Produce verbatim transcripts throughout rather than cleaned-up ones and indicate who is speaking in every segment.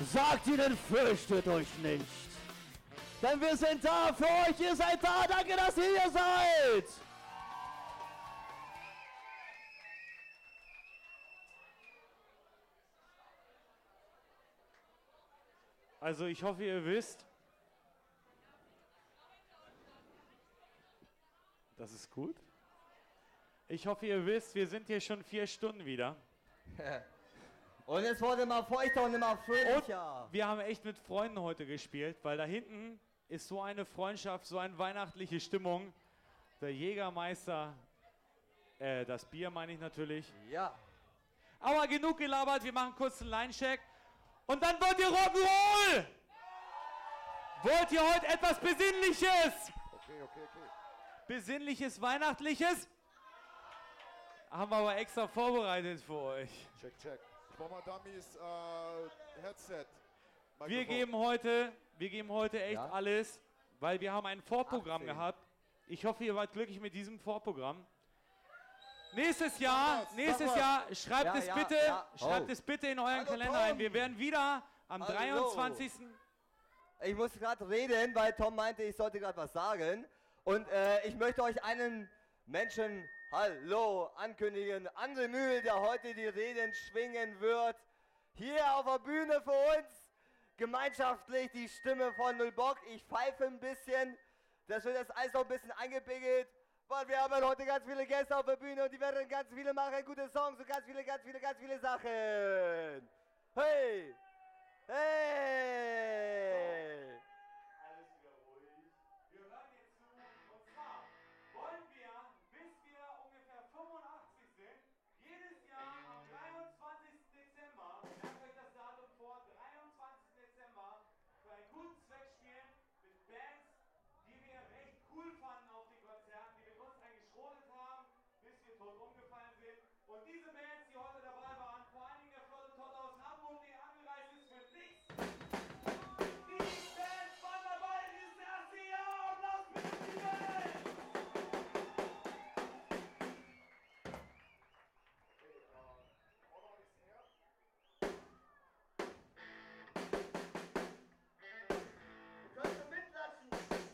Speaker 1: sagt ihnen, fürchtet euch nicht. Denn wir sind da für euch, ihr seid da, danke, dass ihr hier seid.
Speaker 2: Also ich hoffe, ihr wisst, das ist gut. Ich hoffe, ihr wisst, wir sind hier schon vier Stunden wieder.
Speaker 1: Und es wurde immer feuchter und immer fröhlicher.
Speaker 2: Und wir haben echt mit Freunden heute gespielt, weil da hinten ist so eine Freundschaft, so eine weihnachtliche Stimmung. Der Jägermeister, äh, das Bier meine ich natürlich.
Speaker 1: Ja.
Speaker 2: Aber genug gelabert, wir machen kurz einen Line-Check. Und dann wollt ihr Rock'n'Roll! Wollt ihr heute etwas Besinnliches?
Speaker 3: Okay, okay, okay.
Speaker 2: Besinnliches, Weihnachtliches? Haben wir aber extra vorbereitet für euch.
Speaker 3: Check, check. Ich brauch mal Dummies äh, Headset. Mikrofon.
Speaker 2: Wir geben heute, wir geben heute echt
Speaker 1: Ja?
Speaker 2: alles, weil wir haben ein Vorprogramm
Speaker 1: achtzehn.
Speaker 2: gehabt. Ich hoffe, ihr wart glücklich mit diesem Vorprogramm. Nächstes Jahr,
Speaker 3: was,
Speaker 2: nächstes
Speaker 3: sag
Speaker 2: Jahr, schreibt
Speaker 1: Ja,
Speaker 2: es
Speaker 1: ja,
Speaker 2: bitte,
Speaker 1: ja.
Speaker 2: schreibt
Speaker 1: Oh.
Speaker 2: es bitte in euren
Speaker 1: Hallo,
Speaker 2: Kalender
Speaker 1: Tom.
Speaker 2: ein. Wir werden wieder am
Speaker 1: Hallo.
Speaker 2: dreiundzwanzigsten
Speaker 1: Ich muss gerade reden, weil Tom meinte, ich sollte gerade was sagen. Und äh, ich möchte euch einen Menschen, hallo, ankündigen. André Mühl, der heute die Reden schwingen wird. Hier auf der Bühne für uns. Gemeinschaftlich die Stimme von Null Bock. Ich pfeife ein bisschen. Das wird jetzt alles noch ein bisschen eingepegelt. Weil wir haben heute ganz viele Gäste auf der Bühne und die werden ganz viele machen, gute Songs und ganz viele, ganz viele, ganz viele Sachen. Hey! Hey!
Speaker 2: Alles wieder ruhig. Wir hören jetzt zu. Und zwar wollen wir, bis wir ungefähr fünfundachtzig sind, jedes Jahr am dreiundzwanzigsten Dezember, merkt euch das Datum vor, dreiundzwanzigsten Dezember, für einen guten Zweck spielen mit Bands, die wir recht cool fanden auf den Konzerten, die mit uns eigentlich geschrotet haben, bis wir tot umgefallen sind. Und diese Bands, die heute dabei waren, vor allen Dingen der Flotte Todd aus Hamburg, die angereist ist für nichts. Die Bands waren dabei dieses erste Jahr. Applaus für die Bands!
Speaker 3: Okay, äh, auch noch ein bisschen her.
Speaker 1: Könnt ihr mitlatschen?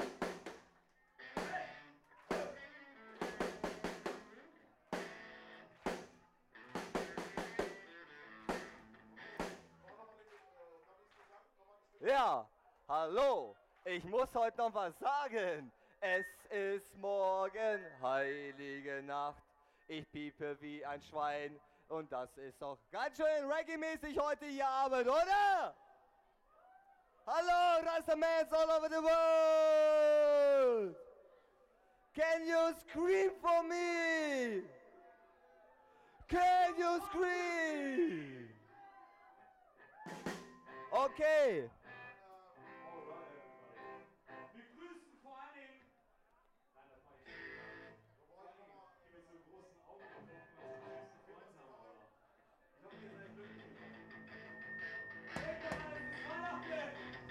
Speaker 3: Auch noch mal mit äh, Dummies zusammen. Nochmal gespielt.
Speaker 1: Ja, hallo, ich muss heute noch was sagen. Es ist morgen, heilige Nacht. Ich piepe wie ein Schwein. Und das ist doch ganz schön Reggae-mäßig heute hier Abend, oder? Hallo, Rastamans all over the world! Can you scream for me? Can you scream? Okay.
Speaker 2: Wir grüßen vor allen Dingen. Nein, das mache ich nicht. Vor allen Dingen, die mit so großen Augen und so süßen Freunde haben, oder? Ich hoffe, ihr seid glücklich. Denkt daran, es ist Weihnachten!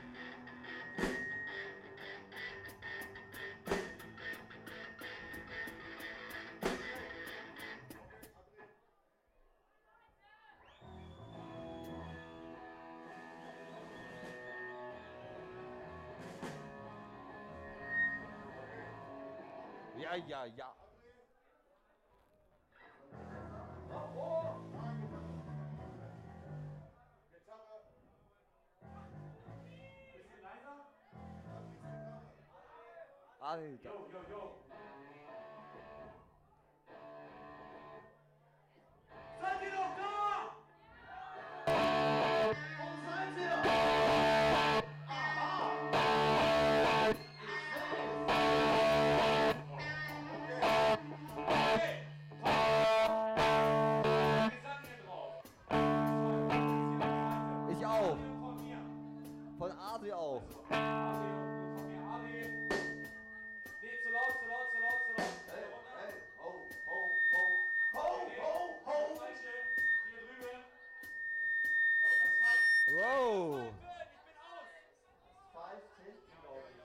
Speaker 1: Ja, ja, ja.
Speaker 3: Gitarre.
Speaker 2: Bisschen leiser?
Speaker 1: Alter.
Speaker 2: Jo, jo, jo. Seid ihr noch da? Wo seid ihr? Okay. Gesang hier drauf.
Speaker 1: Ich auch.
Speaker 2: Von mir.
Speaker 1: Von Adri auch.
Speaker 2: Adi, von mir, Adi. Nee, zu laut, zu laut, zu laut, zu laut.
Speaker 1: Hey,
Speaker 2: Runter.
Speaker 1: hey, ho, ho, ho. Ho,
Speaker 2: Nee,
Speaker 1: ho, ho.
Speaker 2: Falsche. Hier drüben. Und das Pfeift.
Speaker 1: Wow.
Speaker 2: Ich bin aus.
Speaker 1: Pfeift hinten, glaube ich.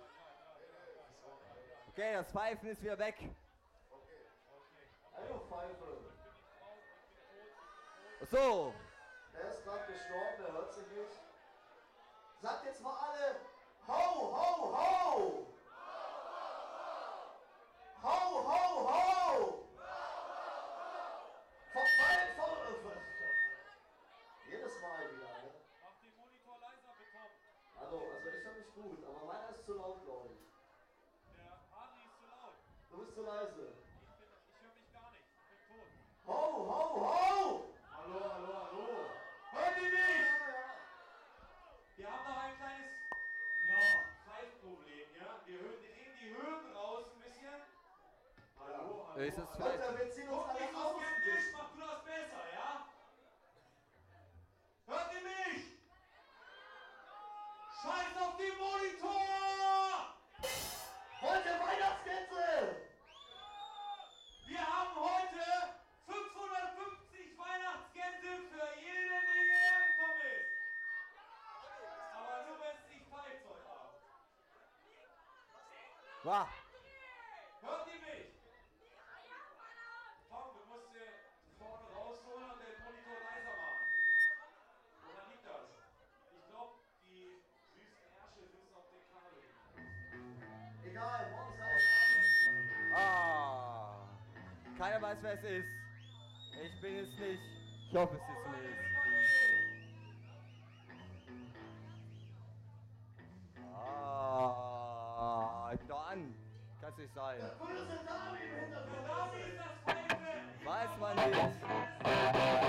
Speaker 1: Okay, das Pfeifen ist wieder weg. Hallo, Pfeife. So.
Speaker 3: Der ist gerade gestorben, der hört sich nicht.
Speaker 1: Sagt jetzt mal alle, ho, ho, ho! Ho, ho, ho! Vom Wald, vom... Jedes Mal wieder, ne?
Speaker 2: Mach den Monitor leiser, Beton.
Speaker 1: Also, also ich höre mich gut, aber meiner ist zu laut, glaube ich.
Speaker 2: Der Adri ist zu laut.
Speaker 1: Du bist zu leise.
Speaker 2: Ich, bin, ich höre mich gar nicht. Ich bin tot.
Speaker 1: Ho, ho, ho!
Speaker 2: Hallo, hallo, hallo. Hört ihr mich? Wir haben noch ein kleines, ja, Pfeifproblem, ja? Wir hören, drehen die Höhen raus ein bisschen. Hallo, hallo.
Speaker 1: Ist es
Speaker 2: hallo.
Speaker 1: vielleicht? Leute, wir ziehen uns
Speaker 2: Guck
Speaker 1: alle
Speaker 2: nicht so
Speaker 1: aus.
Speaker 2: skeptisch, mach du das besser, ja? Hört ihr mich? Scheiß auf den Monitor!
Speaker 1: Wollt ihr Weihnachtsgänse?
Speaker 2: Wir haben heute fünfhundertfünfzig Weihnachtsgänse für jeden, der hierher gekommen ist. Aber nur wenn es nicht pfeift heute Abend.
Speaker 1: Wah.
Speaker 2: Hört ihr mich? Tom, du musst dir vorne rausholen und den Monitor leiser machen. Woran liegt das? Ich glaube, die süßen Ärsche sitzen auf den Kabeln.
Speaker 1: Egal, morgen ist alles. Ah. Keiner weiß, wer es ist. Ich bin es nicht. Ich hoffe, es ist nicht. Ah, ich bin doch an. Kann's nicht sein. Weiß man nicht.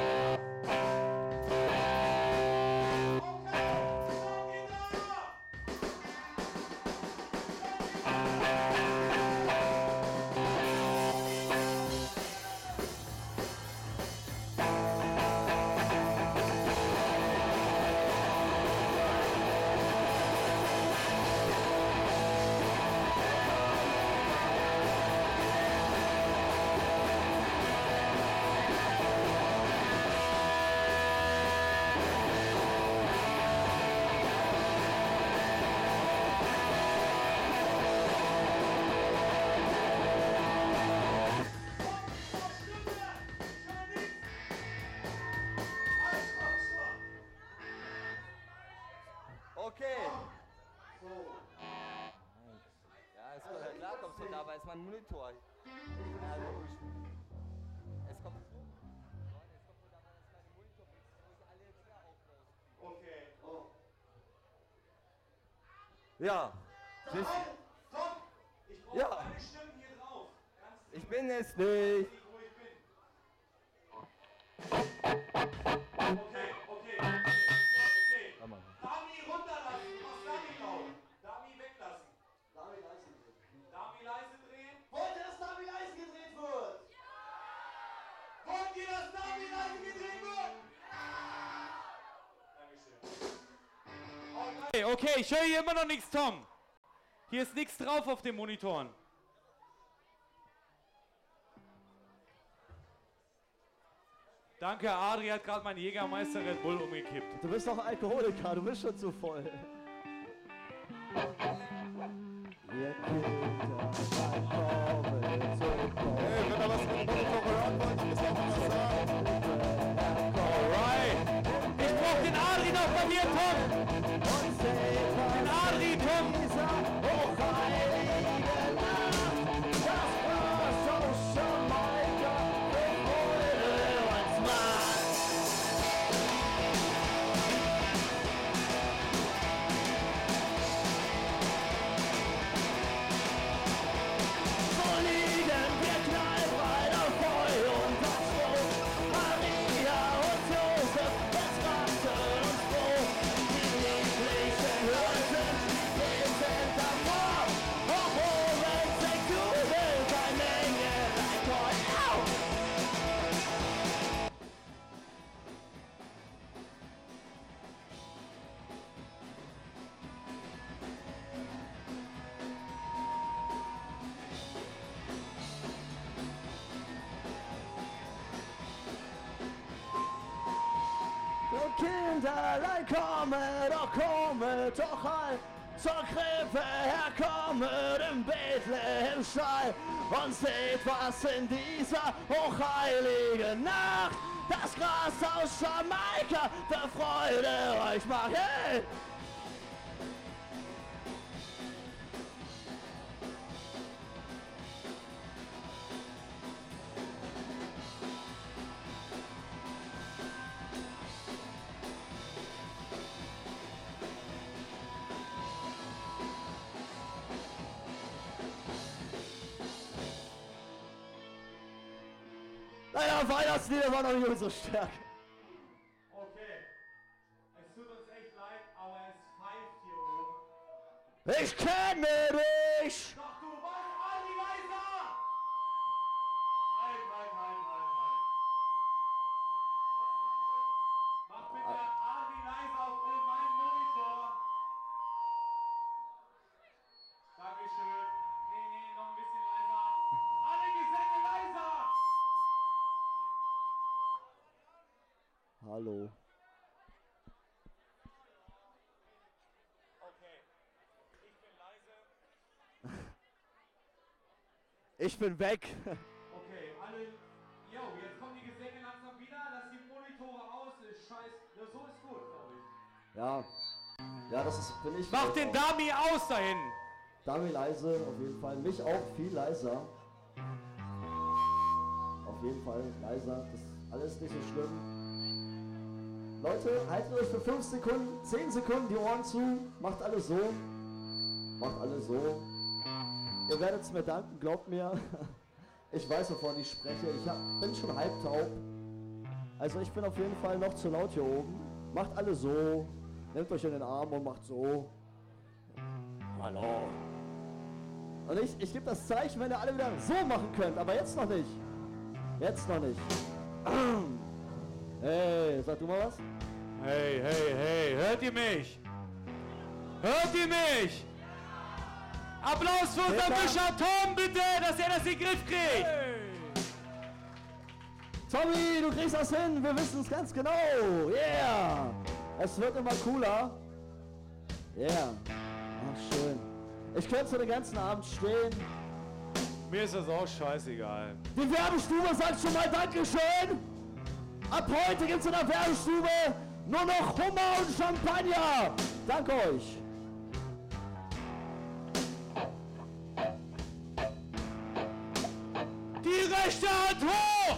Speaker 1: Okay. So. Ja, ist gut. Klar kommst du da, aber ist mein Monitor. Ja, logisch. Es kommt.
Speaker 2: Okay.
Speaker 1: Oh. Ja.
Speaker 2: Tom, Tom, ich brauche
Speaker 1: Ja.
Speaker 2: deine Stimmen hier drauf. Ganz
Speaker 1: Ich bin es nicht.
Speaker 2: wo ich bin. Okay, okay, okay.
Speaker 1: Komm mal.
Speaker 2: Dami runterlassen, du machst Dami laut. Dami weglassen.
Speaker 1: Dami leise gedreht.
Speaker 2: Dami leise drehen.
Speaker 1: Wollt ihr, dass Dami leise gedreht wird?
Speaker 2: Wollt ihr, dass Dami leise gedreht wird? Dankeschön. Okay, okay, ich höre hier immer noch nichts, Tom. Hier ist nichts drauf auf den Monitoren. Danke, Adri hat gerade meinen Jägermeister Red Bull umgekippt.
Speaker 4: Du bist doch Alkoholiker, du bist schon zu voll. Ihr Kinder, kommen zu
Speaker 3: Hey, wenn ihr was mit dem Monitor hören wollt, müsst ihr auch was sagen.
Speaker 2: Alright. Ich brauch den Adri noch bei mir, Tom.
Speaker 4: und seht, was
Speaker 2: Den Adri, Tom.
Speaker 4: dieser hochheilige Nacht, das war so schon mal für Freude uns macht. So liegen wir knallbreit auf Heu und auf Stroh. Maria und Josef, es rammten uns froh. Die lieblichen Hirten, die sind davor. Hoch oben singt jubelt ein Engel, ein Chor. Au! Du Kinderlein, komme, doch komme, doch heim zur Krippe herkomme im Bethlehemstall und seht, was in dieser hochheiligen Nacht das Gras aus Jamaika für Freude euch macht. Hey!
Speaker 5: Naja, Weihnachtslieder waren noch nicht unsere Stärke.
Speaker 2: Okay. Es tut uns echt leid, aber es pfeift hier oben.
Speaker 5: Ich kenne dich!
Speaker 2: Doch du was? Adi leiser! Halt, halt, halt, halt, halt. Mach bitte Adi leiser auf meinem Monitor. Dankeschön. Nee, nee, noch ein bisschen leiser. Alle Gesänge leiser!
Speaker 5: Hallo.
Speaker 2: Okay. Ich bin leise.
Speaker 5: Ich bin weg.
Speaker 2: Okay, alle. Jo, jetzt kommen die Gesänge langsam wieder. Lass die Monitore aus. Ist scheiß. Das so ist gut, glaube ich.
Speaker 5: Ja. Ja, das ist, bin ich.
Speaker 2: Mach den Dami aus dahin!
Speaker 5: Dami leise, auf jeden Fall. Mich auch viel leiser. Auf jeden Fall leiser. Das ist alles nicht so schlimm. Leute, haltet euch für fünf Sekunden, zehn Sekunden die Ohren zu. Macht alles so. Macht alles so. Ihr werdet es mir danken, glaubt mir. Ich weiß, wovon ich spreche. Ich hab, bin schon halbtaub. Also ich bin auf jeden Fall noch zu laut hier oben. Macht alle so. Nehmt euch in den Arm und macht so. Hallo. Und ich, ich gebe das Zeichen, wenn ihr alle wieder so machen könnt. Aber jetzt noch nicht. Jetzt noch nicht. Hey, sag du mal was?
Speaker 2: Hey, hey, hey, hört ihr mich? Hört ihr mich? Applaus für unseren
Speaker 5: Bitte.
Speaker 2: Mischer Tom, bitte, dass er das in den Griff kriegt!
Speaker 5: Tommy, du kriegst das hin. Wir wissen es ganz genau. Yeah. Es wird immer cooler. Yeah. Ach, schön. Ich könnte so den ganzen Abend stehen.
Speaker 2: Mir ist das auch scheißegal.
Speaker 5: Die Werbestube sagt schon mal Dankeschön. Ab heute gibt's in der Werbestube nur noch Hummer und Champagner. Danke euch.
Speaker 2: Die rechte Hand hoch!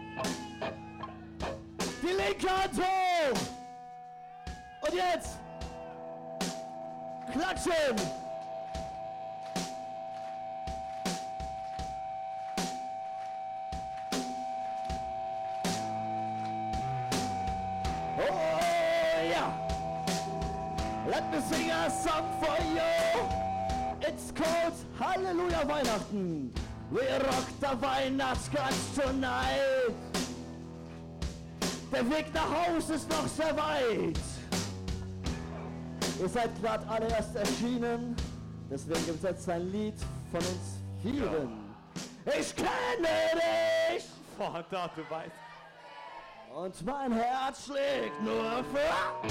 Speaker 5: Die linke Hand hoch. Und jetzt klatschen. Oh ja. Let me sing a song for you. It's called Halleluja Weihnachten. We rock the Weihnachtskranz tonight. Der Weg nach Haus ist noch sehr weit. Ihr seid gerade alle erst erschienen. Deswegen gibt es jetzt ein Lied von uns vieren. Ich kenne dich.
Speaker 2: Vater, du weißt.
Speaker 5: Und mein Herz schlägt nur für...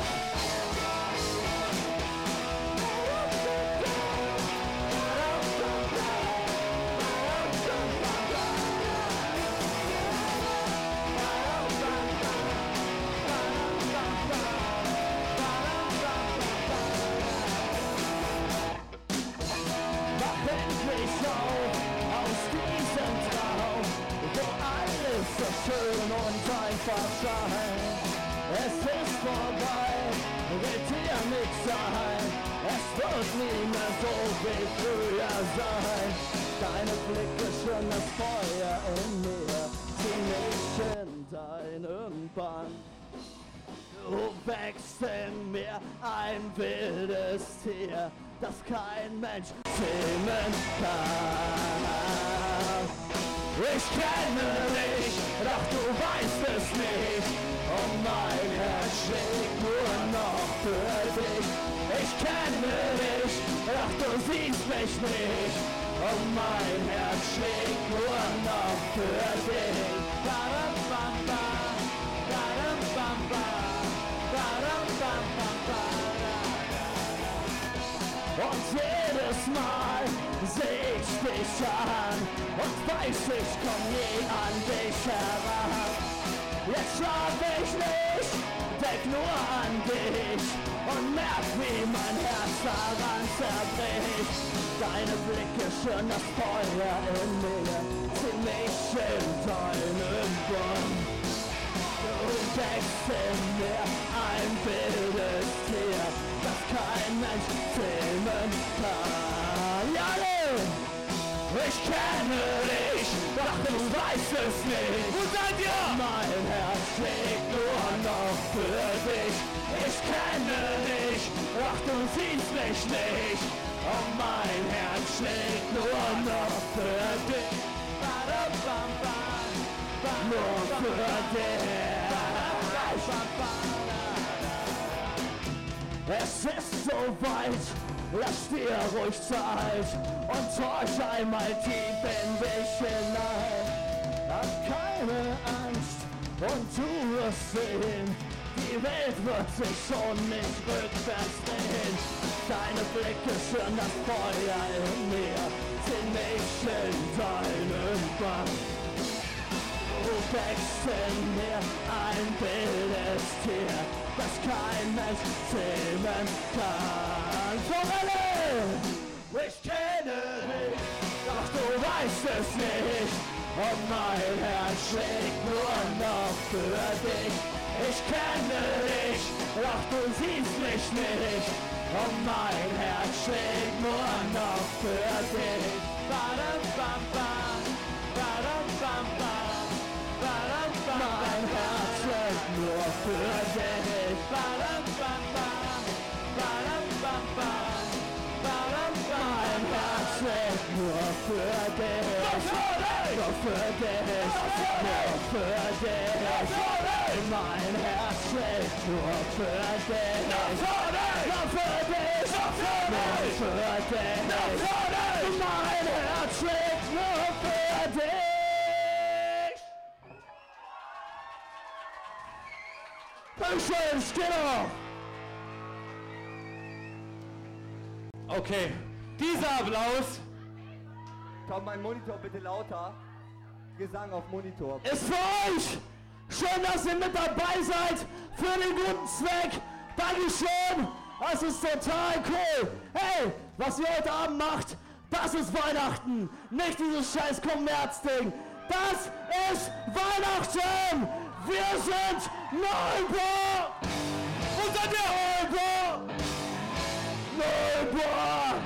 Speaker 5: Mach endlich auf aus diesem Traum, wo alles so schön und einfach scheint. Es ist vorbei, wird hier nichts sein. Es wird nie mehr so wie früher sein. Deine Blicke schön das Feuer in mir, zieh mich in deinen Bann. Du wächst in mir ein wildes Tier, das kein Mensch zähmen kann. Ich kenne dich, doch du weißt es nicht. Und mein Herz schlägt nur noch für dich. Ich kenne dich, doch du siehst mich nicht. Und mein Herz schlägt nur noch für dich. Ba-da-ba-ba, ba-da-ba-ba, ba-da-ba-ba-ba. Und jedes Mal seh ich dich an und weiß, ich komm nie an dich heran. Jetzt schlaf ich nicht, denk nur an dich und merk, wie mein Herz daran zerbricht. Deine Blicke schön das Feuer in mir, zieh mich in deinen Bann. Du wächst in mir ein wildes Tier, das kein Mensch zähmen kann. Ja, ich kenne dich, doch du weißt es nicht.
Speaker 2: Und dann
Speaker 5: dir! Mein Herz schlägt nur noch für dich. Ich kenne dich, doch du siehst mich nicht. Und mein Herz schlägt nur noch für dich. Nur für dich. Es ist soweit, lass dir ruhig Zeit und horch einmal tief in dich hinein. Hab keine Angst und du wirst sehen, die Welt wird sich schon nicht rückwärts drehen. Deine Blicke schüren das Feuer in mir, sind nicht in deinem Bann. Du wächst in mir, ein wildes Tier, das kein Mensch zähmen kann. Forelle! Ich kenne dich, doch du weißt es nicht. Und mein Herz schlägt nur noch für dich. Ich kenne dich, doch du siehst mich nicht. Und mein Herz schlägt nur noch für dich. Badam, bam, bam, badam, bam, bam. Mein Herz schlägt nur für dich. Badam, bam, bam, badam, bam, bam, badam, bam. Mein Herz schlägt nur für dich. Nur für dich. Nur für dich. Mein Herz schlägt nur für dich. Nur für dich. Nur für dich. Mein Herz schlägt nur für dich. Dankeschön, Skinner!
Speaker 2: Okay, dieser Applaus
Speaker 1: Tom, mein Monitor bitte lauter. Gesang auf Monitor.
Speaker 5: ist für euch! Schön, dass ihr mit dabei seid für den guten Zweck. Dankeschön! Das ist total cool! Hey, was ihr heute Abend macht, das ist Weihnachten! Nicht dieses scheiß Kommerzding! Das ist Weihnachten! Wir sind Neubau! Wo seid ihr? Neubau! Neubau!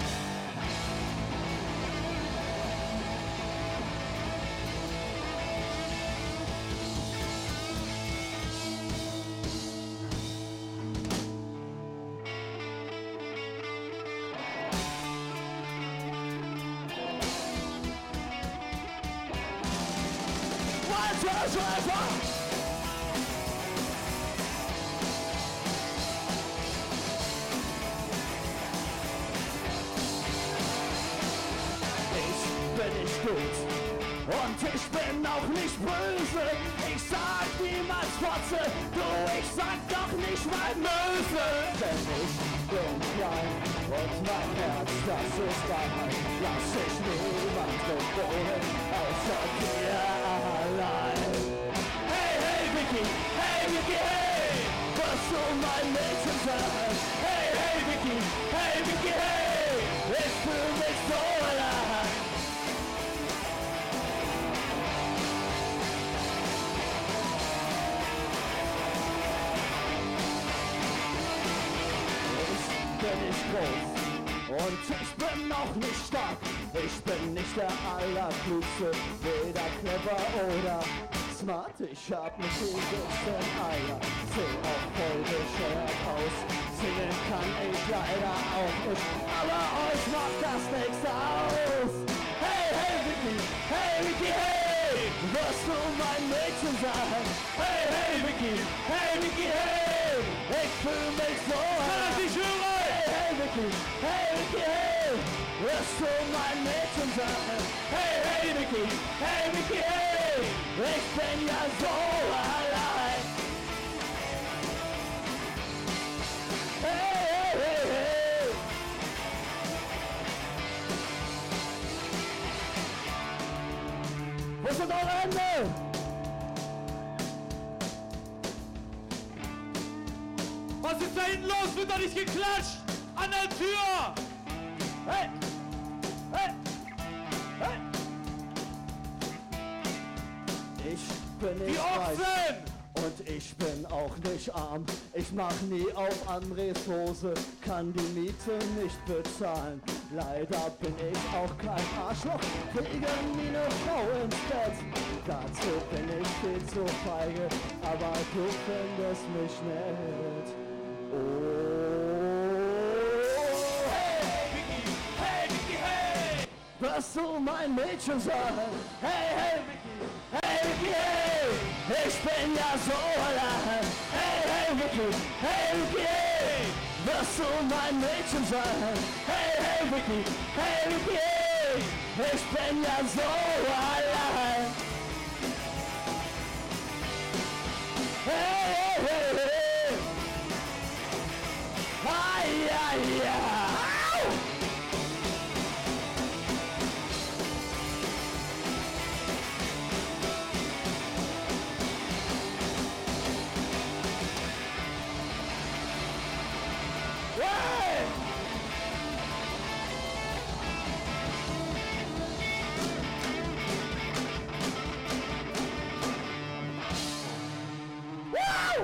Speaker 5: One, two, three, four! Bin ich gut und ich bin auch nicht böse. Ich sag niemals Fotze, du, ich sag doch nicht mal Möwe. Denn ich bin klein und mein Herz, das ist Wahrheit. Lass ich niemand bedrohen, außer dir allein. Hey, hey, Vicky, hey, Vicky, hey, wirst du mein Mädchen sein? Hey, hey, Vicky, hey, Vicky, hey, ich fühl mich so allein. Bin ich groß und ich bin noch nicht stark. Ich bin nicht der Allerklügste, weder clever oder smart. Ich hab nicht die größten Eier, seh auch voll bescheuert aus. Singen kann ich leider auch nicht, aber euch macht das nichts aus. Hey, hey, Vicky, hey, Vicky, hey, wirst du mein Mädchen sein? Hey, hey, Vicky, hey, Vicky, hey, ich fühl mich so allein. Hey, Vicky, hey, Vicky, hey, wirst du mein Mädchen sein? Hey, hey, Vicky, hey, Vicky, hey, ich bin ja so allein. Hey, hey, hey, hey. Wo ist denn eure Hände?
Speaker 2: Was ist da hinten los? Wird doch nicht geklatscht! An der Tür!
Speaker 5: Hey! Hey! Hey! Ich bin
Speaker 2: Die
Speaker 5: nicht reich
Speaker 2: Ochsen!
Speaker 5: und ich bin auch nicht arm. Ich mach nie auf Andres Hose, kann die Miete nicht bezahlen. Leider bin ich auch kein Arschloch, kriege nie ne Frau ins Bett. Dazu bin ich viel viel zu feige, aber du findest mich nicht. Oh, hey, Vicky, hey, Vicky, hey! Wirst du mein Mädchen sein? Hey, hey, Vicky, hey, Vicky, hey! Ich bin ja so allein. Hey, hey, Vicky, hey, Vicky, hey! Wirst du mein Mädchen sein? Hey, hey, Vicky, hey, Vicky, hey! Ich bin ja so allein. Hey, hey, hey, hey! Ah, ja, ja! Au! Hey! Woo!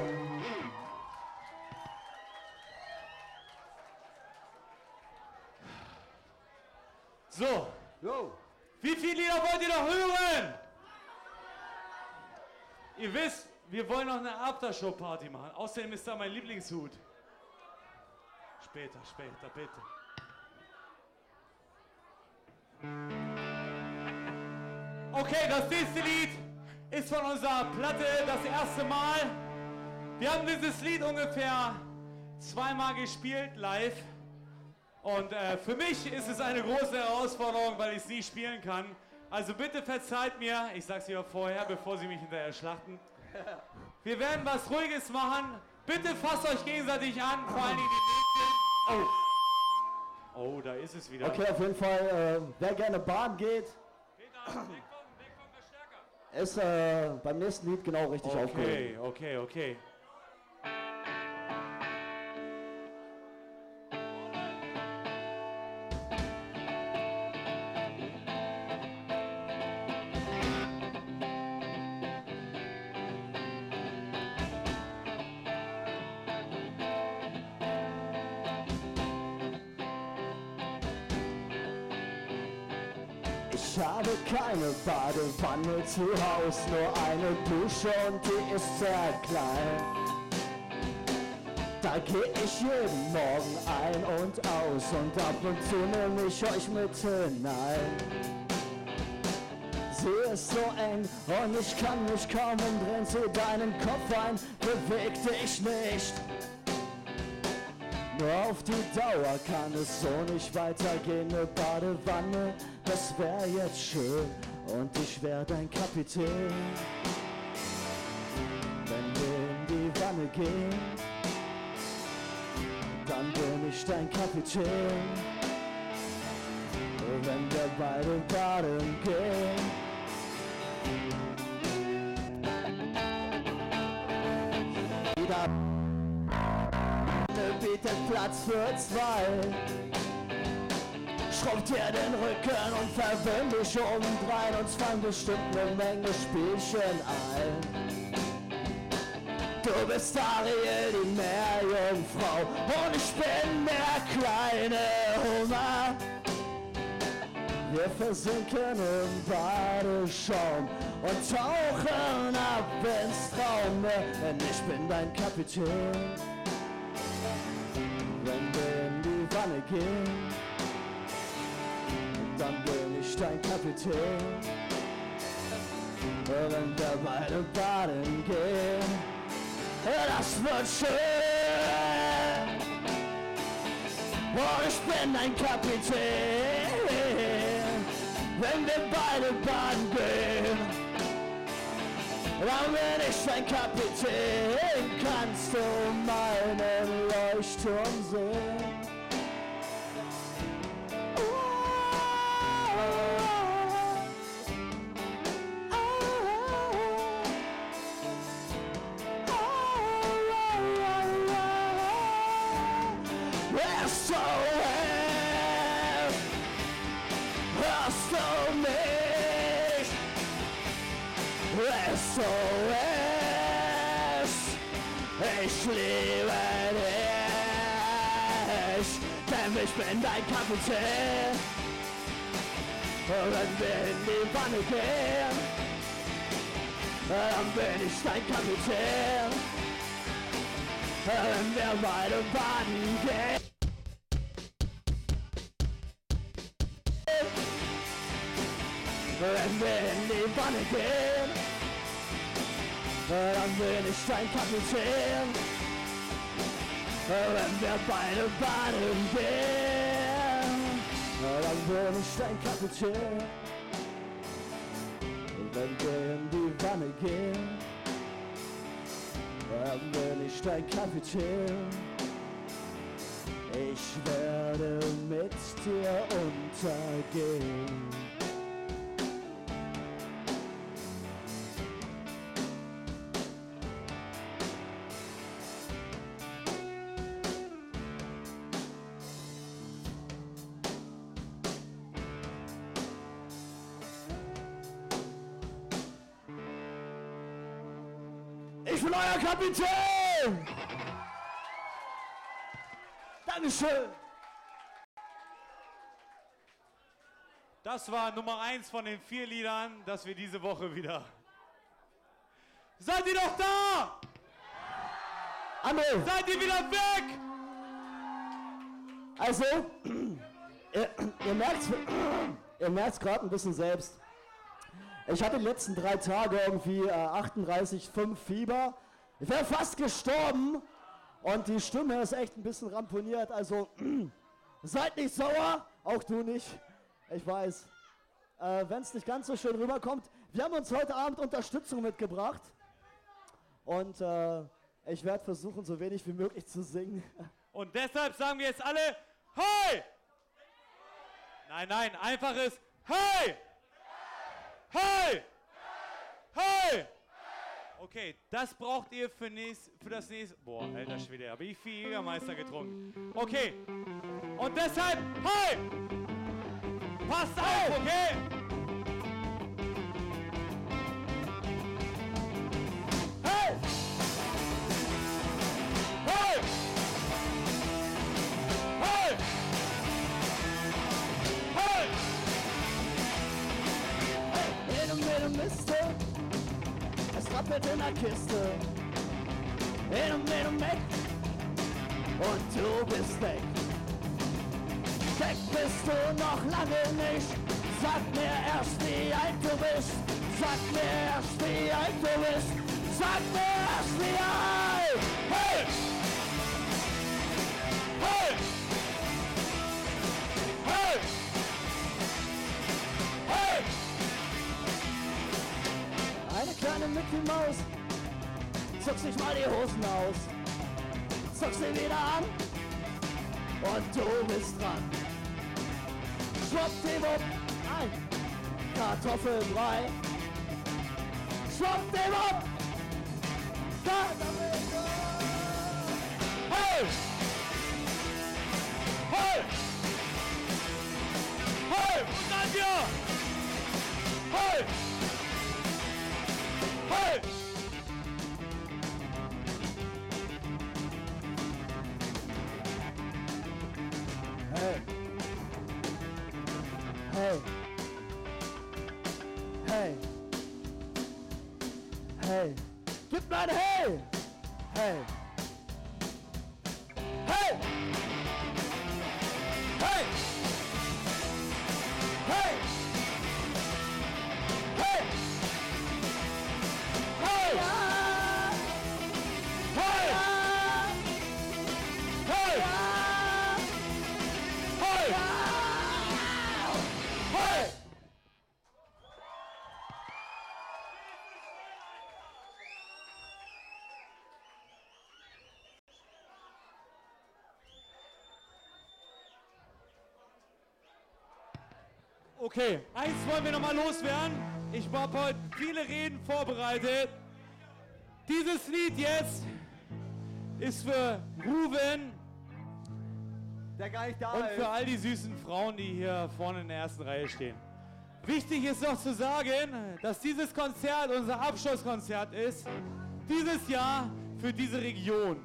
Speaker 2: So,
Speaker 1: Jo.
Speaker 2: wie viele Lieder wollt ihr noch hören? Ihr wisst, wir wollen noch eine Aftershow-Party machen. Außerdem ist da mein Lieblingshut. Später, später, bitte. Okay, das nächste Lied ist von unserer Platte das erste Mal. Wir haben dieses Lied ungefähr zweimal gespielt, live. Und äh, für mich ist es eine große Herausforderung, weil ich es nie spielen kann. Also bitte verzeiht mir, ich sag's lieber vorher, bevor sie mich hinterher schlachten. Wir werden was Ruhiges machen. Bitte fasst euch gegenseitig an, vor allen Dingen die nächsten. Oh. Oh, da ist es wieder.
Speaker 5: Okay, auf jeden Fall, äh, wer gerne baden geht,
Speaker 2: Peter, weg vom, weg vom Verstärker.
Speaker 5: ist äh, beim nächsten Lied genau richtig aufgehoben.
Speaker 2: Okay, okay, okay.
Speaker 5: Ich habe keine Badewanne zu Haus, nur eine Dusche und die ist sehr klein. Da geh ich jeden Morgen ein und aus und ab und zu nehme ich euch mit hinein. Sie ist so eng und ich kann mich kaum umdrehen, zieh deinen Kopf ein, beweg dich nicht. Nur auf die Dauer kann es so nicht weitergehen, eine Badewanne, das wär jetzt schön und ich wär dein Kapitän. Wenn wir in die Wanne gehen, dann bin ich dein Kapitän. Wenn wir beide baden gehen, wieder bietet Platz für zwei. Schraub dir den Rücken und verwöhn dich obendrein, uns fallen bestimmt eine Menge Spielchen ein. Du bist Ariel, die Meerjungfrau, und ich bin der kleine Hummer. Wir versinken im Badeschaum und tauchen ab ins Traummeer, denn ich bin dein Kapitän. Wenn wir in die Wanne gehen, dann bin ich dein Kapitän. Wenn wir beide baden gehen, das wird schön. Und ich bin dein Kapitän. Wenn wir beide baden gehen, dann bin ich dein Kapitän. Kannst du meinen Leuchtturm sehen? So hörst du mich? S O S, ich liebe dich, denn ich bin dein Kapitän. Wenn wir in die Wanne gehen, dann bin ich dein Kapitän. Wenn wir beide baden gehen. Wenn wir in die Wanne gehen, dann bin ich dein Kapitän. Wenn wir beide baden gehen, dann bin ich dein Kapitän. Wenn wir in die Wanne gehen, dann bin ich dein Kapitän. Ich werde mit dir untergehen. Ich bin euer Kapitän! Dankeschön!
Speaker 2: Das war Nummer eins von den vier Liedern, das wir diese Woche wieder... Seid ihr noch da?
Speaker 5: André!
Speaker 2: Seid ihr wieder weg?
Speaker 5: Also, ihr, ihr merkt's, ihr merkt's gerade ein bisschen selbst. Ich hatte die letzten drei Tage irgendwie äh, achtunddreißig Komma fünf Fieber. Ich wäre fast gestorben und die Stimme ist echt ein bisschen ramponiert. Also seid nicht sauer, auch du nicht. Ich weiß, äh, wenn es nicht ganz so schön rüberkommt. Wir haben uns heute Abend Unterstützung mitgebracht und äh, ich werde versuchen, so wenig wie möglich zu singen.
Speaker 2: Und deshalb sagen wir jetzt alle, hey! Nein, nein, einfaches hey! Hey! Hey! Okay, das braucht ihr für, nächst, für das nächste... Boah, alter Schwede, habe ich viel Jägermeister getrunken. Okay, und deshalb, hey! Passt auf, okay?
Speaker 5: Hey!
Speaker 2: Hey! Hey! Hey!
Speaker 5: In der Miste, es rappelt in der Kiste. In und in und weg, und du bist weg. Weg bist du noch lange nicht. Sag mir erst, wie alt du bist. Sag mir erst, wie alt du bist. Sag mir erst, wie alt.
Speaker 2: Hey! Hey! Hey! Hey!
Speaker 5: Eine kleine Mickey Maus zog sich mal die Hosen aus, zog sie wieder an und du bist dran. Schwuppdiwupp, ein Kartoffelbrei. Schwuppdiwupp, Kartoffelbrei.
Speaker 2: Hey! Hey! Hey! Und dann wir! Hey! Hey!
Speaker 5: Hey. Hey. Hey. Hey. Gib mir ein Hey. Hey. Hey.
Speaker 2: Hey!
Speaker 5: Hey. Hey.
Speaker 2: Hey!
Speaker 5: Ja.
Speaker 2: Hey!
Speaker 5: Ja.
Speaker 2: Hey!
Speaker 5: Ja.
Speaker 2: Hey!
Speaker 5: Ja.
Speaker 2: Hey! Okay, eins wollen wir noch mal loswerden. Ich habe heute viele Reden vorbereitet. Dieses Lied jetzt ist für Ruben
Speaker 1: Der gar nicht da
Speaker 2: und
Speaker 1: ist.
Speaker 2: für all die süßen Frauen, die hier vorne in der ersten Reihe stehen. Wichtig ist noch zu sagen, dass dieses Konzert unser Abschlusskonzert ist. Dieses Jahr für diese Region.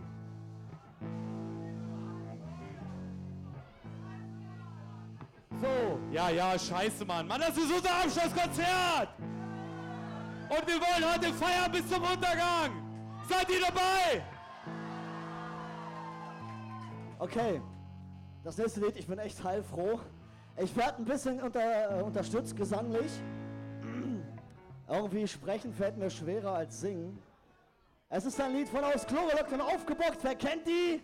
Speaker 1: So,
Speaker 2: Ja, ja, scheiße, Mann. Mann, das ist unser Abschlusskonzert! Und wir wollen heute feiern bis zum Untergang. Seid ihr dabei?
Speaker 5: Okay, das nächste Lied, ich bin echt heilfroh. Ich werde ein bisschen unter, äh, unterstützt gesanglich. Irgendwie sprechen fällt mir schwerer als singen. Es ist ein Lied von Aus Klo gelockt und aufgebockt. Wer kennt die?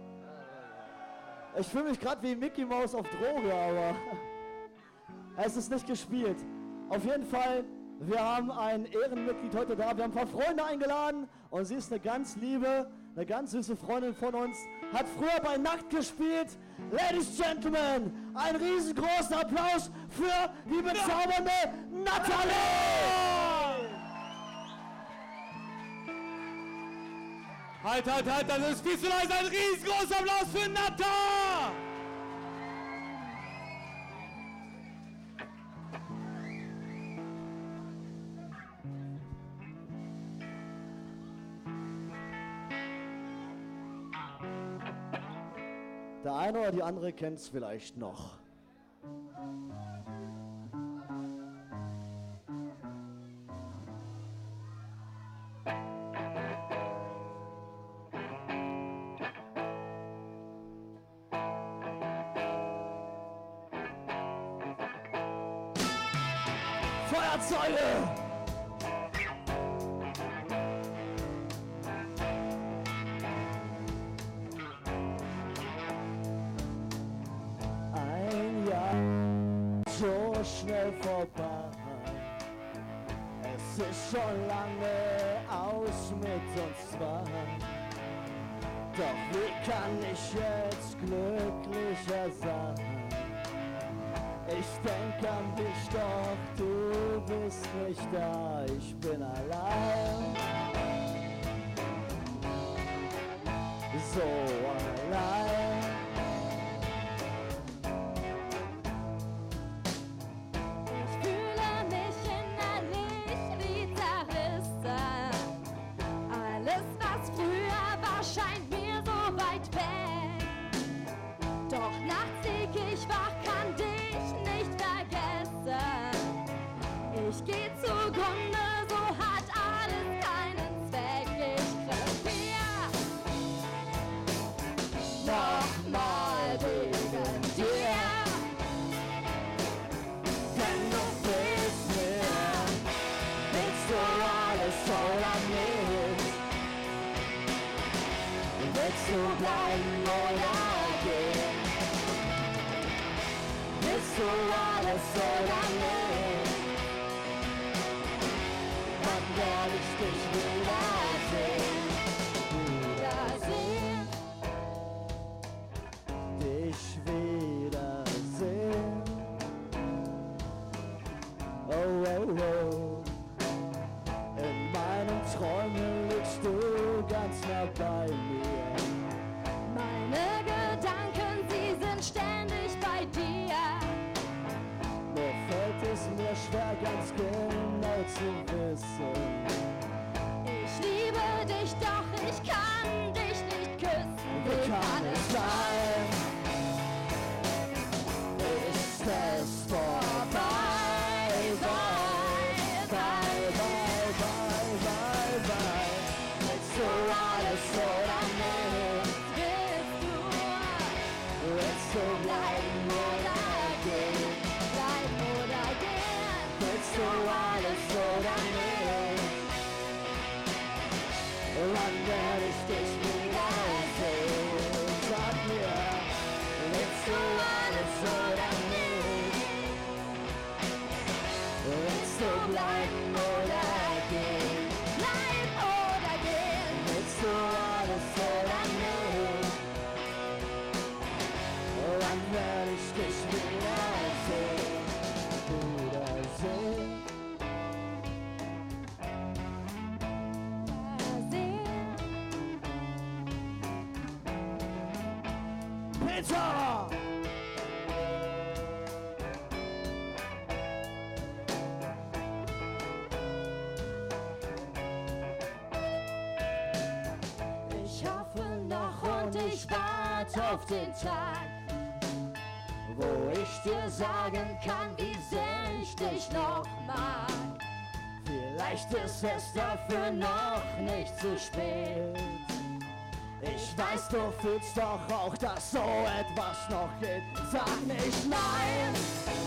Speaker 5: Ich fühle mich gerade wie Mickey Mouse auf Droge, aber es ist nicht gespielt. Auf jeden Fall, wir haben ein Ehrenmitglied heute da. Wir haben ein paar Freunde eingeladen und sie ist eine ganz liebe, eine ganz süße Freundin von uns. Hat früher bei Nacht gespielt. Ladies and Gentlemen, ein riesengroßen Applaus für die bezaubernde Nathalie!
Speaker 2: Halt, halt, halt, das ist viel zu leise. Ein riesengroßer Applaus für Natta!
Speaker 5: Der eine oder die andere kennt es vielleicht noch. Feuerzeuge! Ein Jahr so schnell vorbei. Es ist schon lange aus mit uns zwei. Doch wie kann ich jetzt glücklicher sein? Ich denk an dich, doch du bist nicht da, ich bin allein. So allein.
Speaker 6: Ich fühle mich innerlich wie zerrissen. Alles, was früher war, scheint mir so weit weg. Doch nachts lieg ich wach, kann dich nicht vergessen. Ich geh zugrunde, so hat alles keinen Zweck. Ich griff mir nochmal wegen dir.
Speaker 5: Denn du bist mir, willst du alles oder nicht? Willst du bleiben oder gehen? Willst du alles oder nicht? Wann werd ich dich wiedersehen?
Speaker 6: Wiedersehen.
Speaker 5: Dich wiedersehen. Oh, oh, oh. In meinen Träumen liegst du ganz nah bei mir.
Speaker 6: Meine Gedanken, sie sind ständig bei dir.
Speaker 5: Nur fällt es mir schwer, ganz genau zu wissen.
Speaker 6: Ich liebe dich, doch ich kann dich nicht küssen.
Speaker 5: Wie kann es sein? Ist es vorbei? Bye, bye, bye, bye, bye, bye. Willst du alles oder nicht?
Speaker 6: Willst du
Speaker 5: Willst du bleiben oder gehen?
Speaker 6: bleiben oder gehen?
Speaker 5: Willst du alles oder nicht? Wann werde ich dich wiedersehen? Sag mir, willst du alles oder nicht? Willst du bleiben oder gehen?
Speaker 6: Bleib oder gehen?
Speaker 5: Willst du alles oder nicht? Wann werde ich dich wiedersehen? Wiedersehen. Peter!
Speaker 6: Ich hoffe noch und ich warte auf den Tag,
Speaker 5: Wo ich dir sagen
Speaker 6: kann, wie sehr ich dich noch mag.
Speaker 5: Vielleicht Vielleicht ist es dafür noch nicht zu spät. Ich weiß, du fühlst doch auch, dass so etwas noch geht. Sag nicht nein,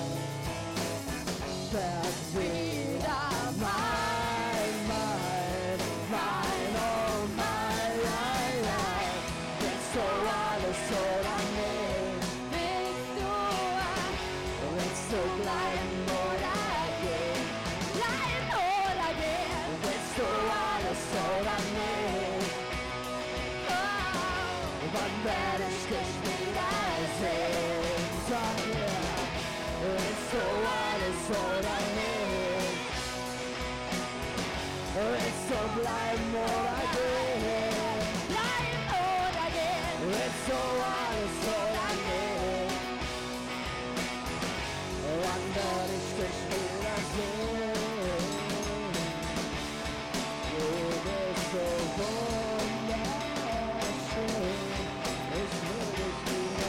Speaker 5: werd wieder mein, mein, mein, oh mein, ja, ja. Willst du alles oder nicht?
Speaker 6: Willst du,
Speaker 5: Willst du bleiben oder gehen?
Speaker 6: bleiben oder gehen?
Speaker 5: Willst du alles oder nicht? Wann werde ich dich wiedersehen? Sag mir, willst du alles oder nicht? Willst du bleiben oder gehen?
Speaker 6: Bleiben oder gehen?
Speaker 5: Willst du alles oder nicht? Wann werde ich dich wiedersehen? Du bist so wunderschön. Ich will dich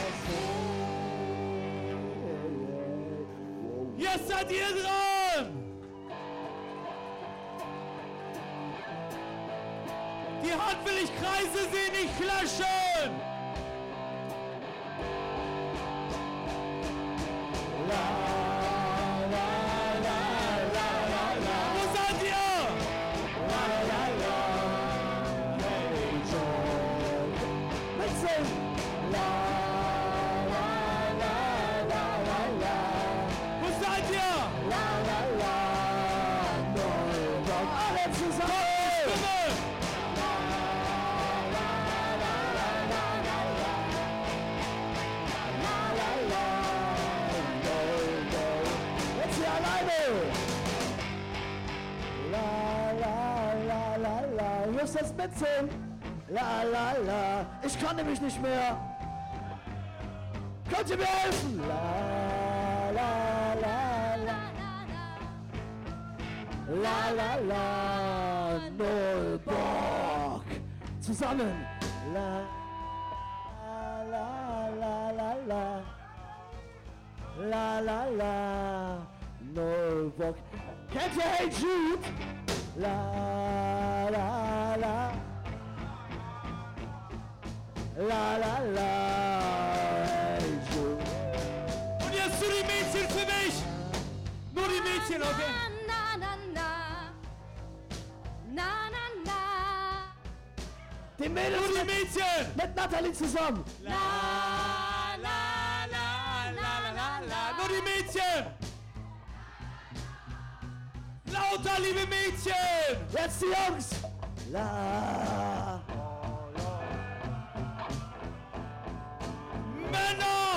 Speaker 5: wiedersehen.
Speaker 4: Jetzt seid ihr dran! Die Hand will ich Kreise sehen, nicht Flaschen!
Speaker 5: La, la, la, la, la, la.
Speaker 4: Wo seid ihr?
Speaker 5: La, la, la. Hey, John. Mitsingen. La, la, la, la, la, la.
Speaker 4: Wo seid ihr?
Speaker 5: La, la, la. Neuburg. Alle zusammen.
Speaker 4: Stimme!
Speaker 5: La, la, la, la, la, la, la. La, la, la. Neuburg. Jetzt hier alleine. La, la, la, la, la. Ihr müsst jetzt mitsingen. La, la, la. Ich kann nämlich nicht mehr. Könnt ihr mir helfen? La, la, la, la. La, la, la. Nullbock. Zusammen. La, la, la, la, la. La, la, la. Nullbock. Kennt ihr Hey Jude? La, la, la. La, la, la. Hey Jude.
Speaker 4: Und jetzt zu die Mädchen für mich! Nur die Mädchen, okay?
Speaker 6: Na, na, na. Na, na, na.
Speaker 5: Die Mädels
Speaker 4: Nur die
Speaker 5: mit,
Speaker 4: Mädchen!
Speaker 5: mit Nathalie zusammen.
Speaker 4: La, la, la, la, la, la, la. Nur die Mädchen! Lauter, liebe Mädchen!
Speaker 5: Jetzt die Jungs. La.
Speaker 4: Männer!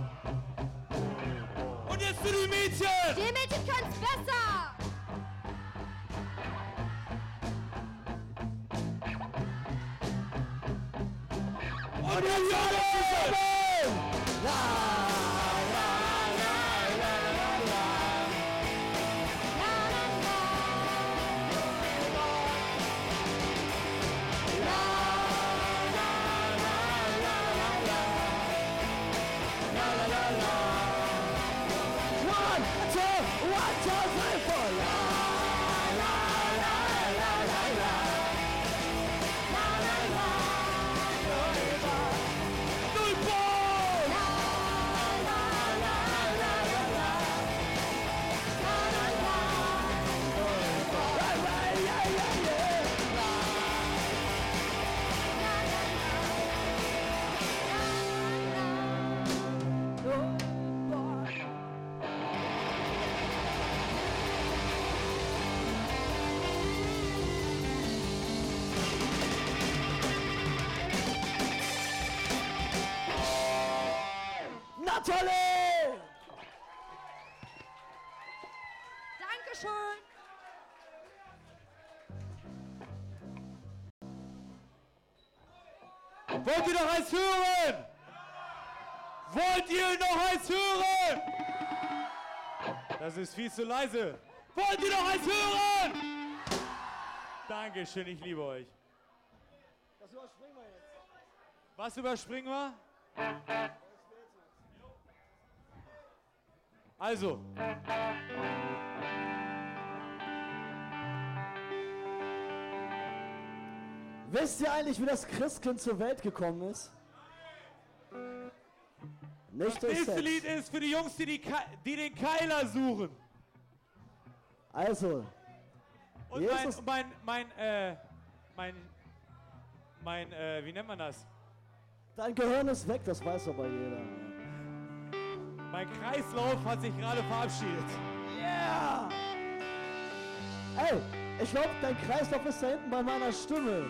Speaker 4: Und jetzt für die Mädchen!
Speaker 6: Die Mädchen können's besser.
Speaker 4: Und die Jungs!
Speaker 5: La, la, la, la, la, la.
Speaker 6: Na, na, na.
Speaker 5: La, la, la, la, la, la. La, la, la, la. One, two, one, two, three, four. La, la, la, la, la, la. La, la, la.
Speaker 4: Nullbock!
Speaker 5: La, la, la, la, la, la. La, la, la. Right, right, yeah, yeah, yeah. Nathalie!
Speaker 6: Dankeschön.
Speaker 4: Wollt ihr noch eins hören? Wollt ihr noch eins hören? Das ist viel zu leise. Wollt ihr noch eins hören? Dankeschön, ich liebe euch.
Speaker 5: Das überspringen wir jetzt.
Speaker 4: Was überspringen wir? Also.
Speaker 5: Wisst ihr eigentlich, wie das Christkind zur Welt gekommen ist? Nicht
Speaker 2: Das
Speaker 5: durch
Speaker 2: nächste
Speaker 5: Sex.
Speaker 2: Lied ist für die Jungs, die, die, Ke- die den Keiler suchen.
Speaker 5: Also,
Speaker 2: Und mein,
Speaker 5: Jesus-
Speaker 2: und mein, mein, äh, mein, mein, äh, wie nennt man das?
Speaker 5: dein Gehirn ist weg, das weiß aber jeder.
Speaker 2: Mein Kreislauf hat sich gerade verabschiedet.
Speaker 5: Yeah! Ey, ich glaube, dein Kreislauf ist da hinten bei meiner Stimme.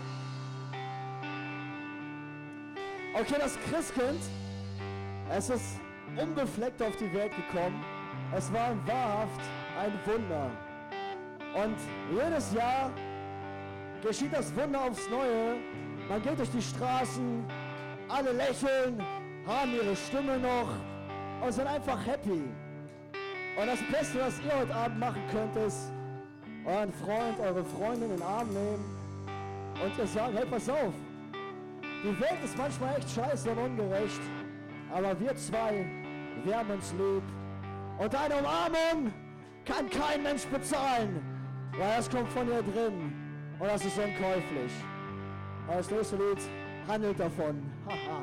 Speaker 5: Okay, das Christkind, es ist unbefleckt auf die Welt gekommen. Es war wahrhaft ein Wunder. Und jedes Jahr geschieht das Wunder aufs Neue. Man geht durch die Straßen, alle lächeln, haben ihre Stimme noch und sind einfach happy. Und das Beste, was ihr heute Abend machen könnt, ist euren Freund, eure Freundin in den Arm nehmen und ihr sagen, hey, pass auf, die Welt ist manchmal echt scheiße und ungerecht, aber wir zwei, wir haben uns lieb. Und eine Umarmung kann kein Mensch bezahlen, weil das kommt von ihr drin und das ist unkäuflich. Das nächste Lied handelt davon. Haha.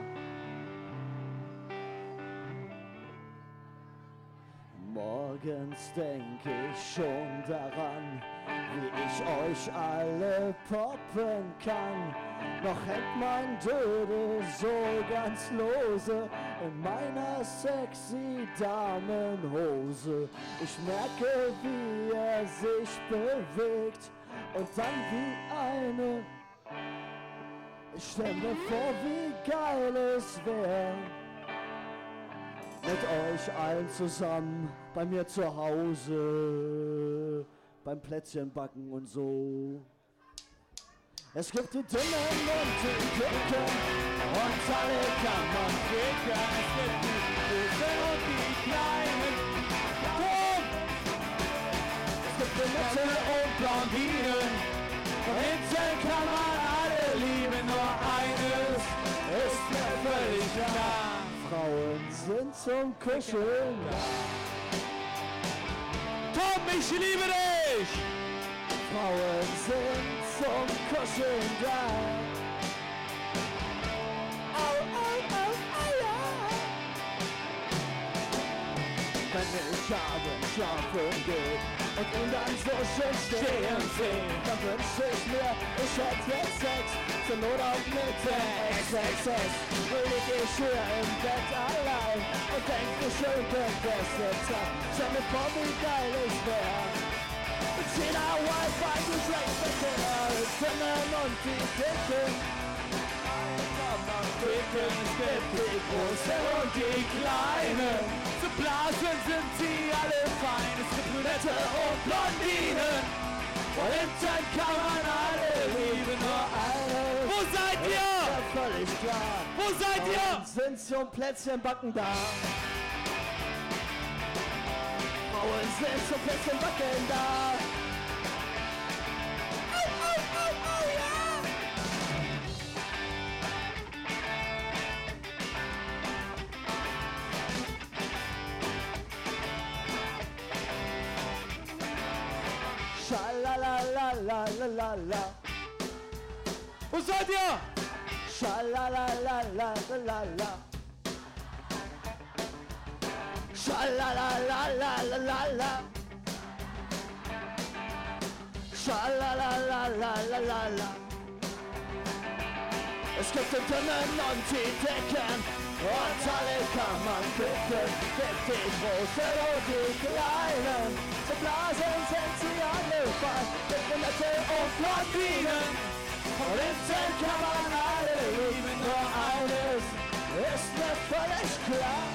Speaker 5: Morgens denk ich schon daran, wie ich euch alle poppen kann. Noch hängt mein Dödel so ganz lose in meiner sexy Damenhose. Ich merke, wie er sich bewegt und dann wie eine. Ich stell mir vor, wie geil es wär, mit euch allen zusammen bei mir zu Hause, beim Plätzchenbacken und so. Es gibt die Dünnen und die Dicken und alle kann man ficken. Es gibt die Großen und die Kleinen. Komm! Es gibt die Mitte und Blondinen. Von hinten kann man alle lieben, nur eines ist mir völlig klar. Frauen sind zum Kuscheln da.
Speaker 2: Tom, ich liebe dich!
Speaker 5: Frauen sind zum Kuscheln da. Au, au, au, au, ja. Wenn ich abends schlafen geht und ihn dann so schön stehen sehen, dann wünsch ich mir, ich hätte jetzt Sex, zur Not auch mit der X X S. Will ich hier im Bett allein und denk, wie schön könnte es jetzt sein. Stell mir vor, wie geil es wär. Mit China, Wi-Fi, Geschlechtsverkehr, Zinnen und die Dicken.
Speaker 2: Dicken, es gibt die Großen und die Kleinen. Zu blasen sind sie alle fein. Es gibt Brünette und Blondinen. Und hinten kann man alle lieben, nur eines. Wo seid ihr?
Speaker 5: Ja, völlig klar.
Speaker 2: Wo seid ihr?
Speaker 5: Frauen sind zum Plätzchenbacken da. Frauen sind zum Plätzchenbacken da. Au, au, au, au, ja. Schalalalalalala.
Speaker 2: Wo seid ihr?
Speaker 5: Schalalalalalala. Schalalalalalala. Schalalalalalala. Es gibt die Dünnen und die Dicken und alle kann man ficken. Gibt die Großen und die Kleinen. Zu Blasen sind sie alle fein. Mit Brünette und Blondinen. Und hinten kann man alle lieben. Nur eines ist mir völlig klar.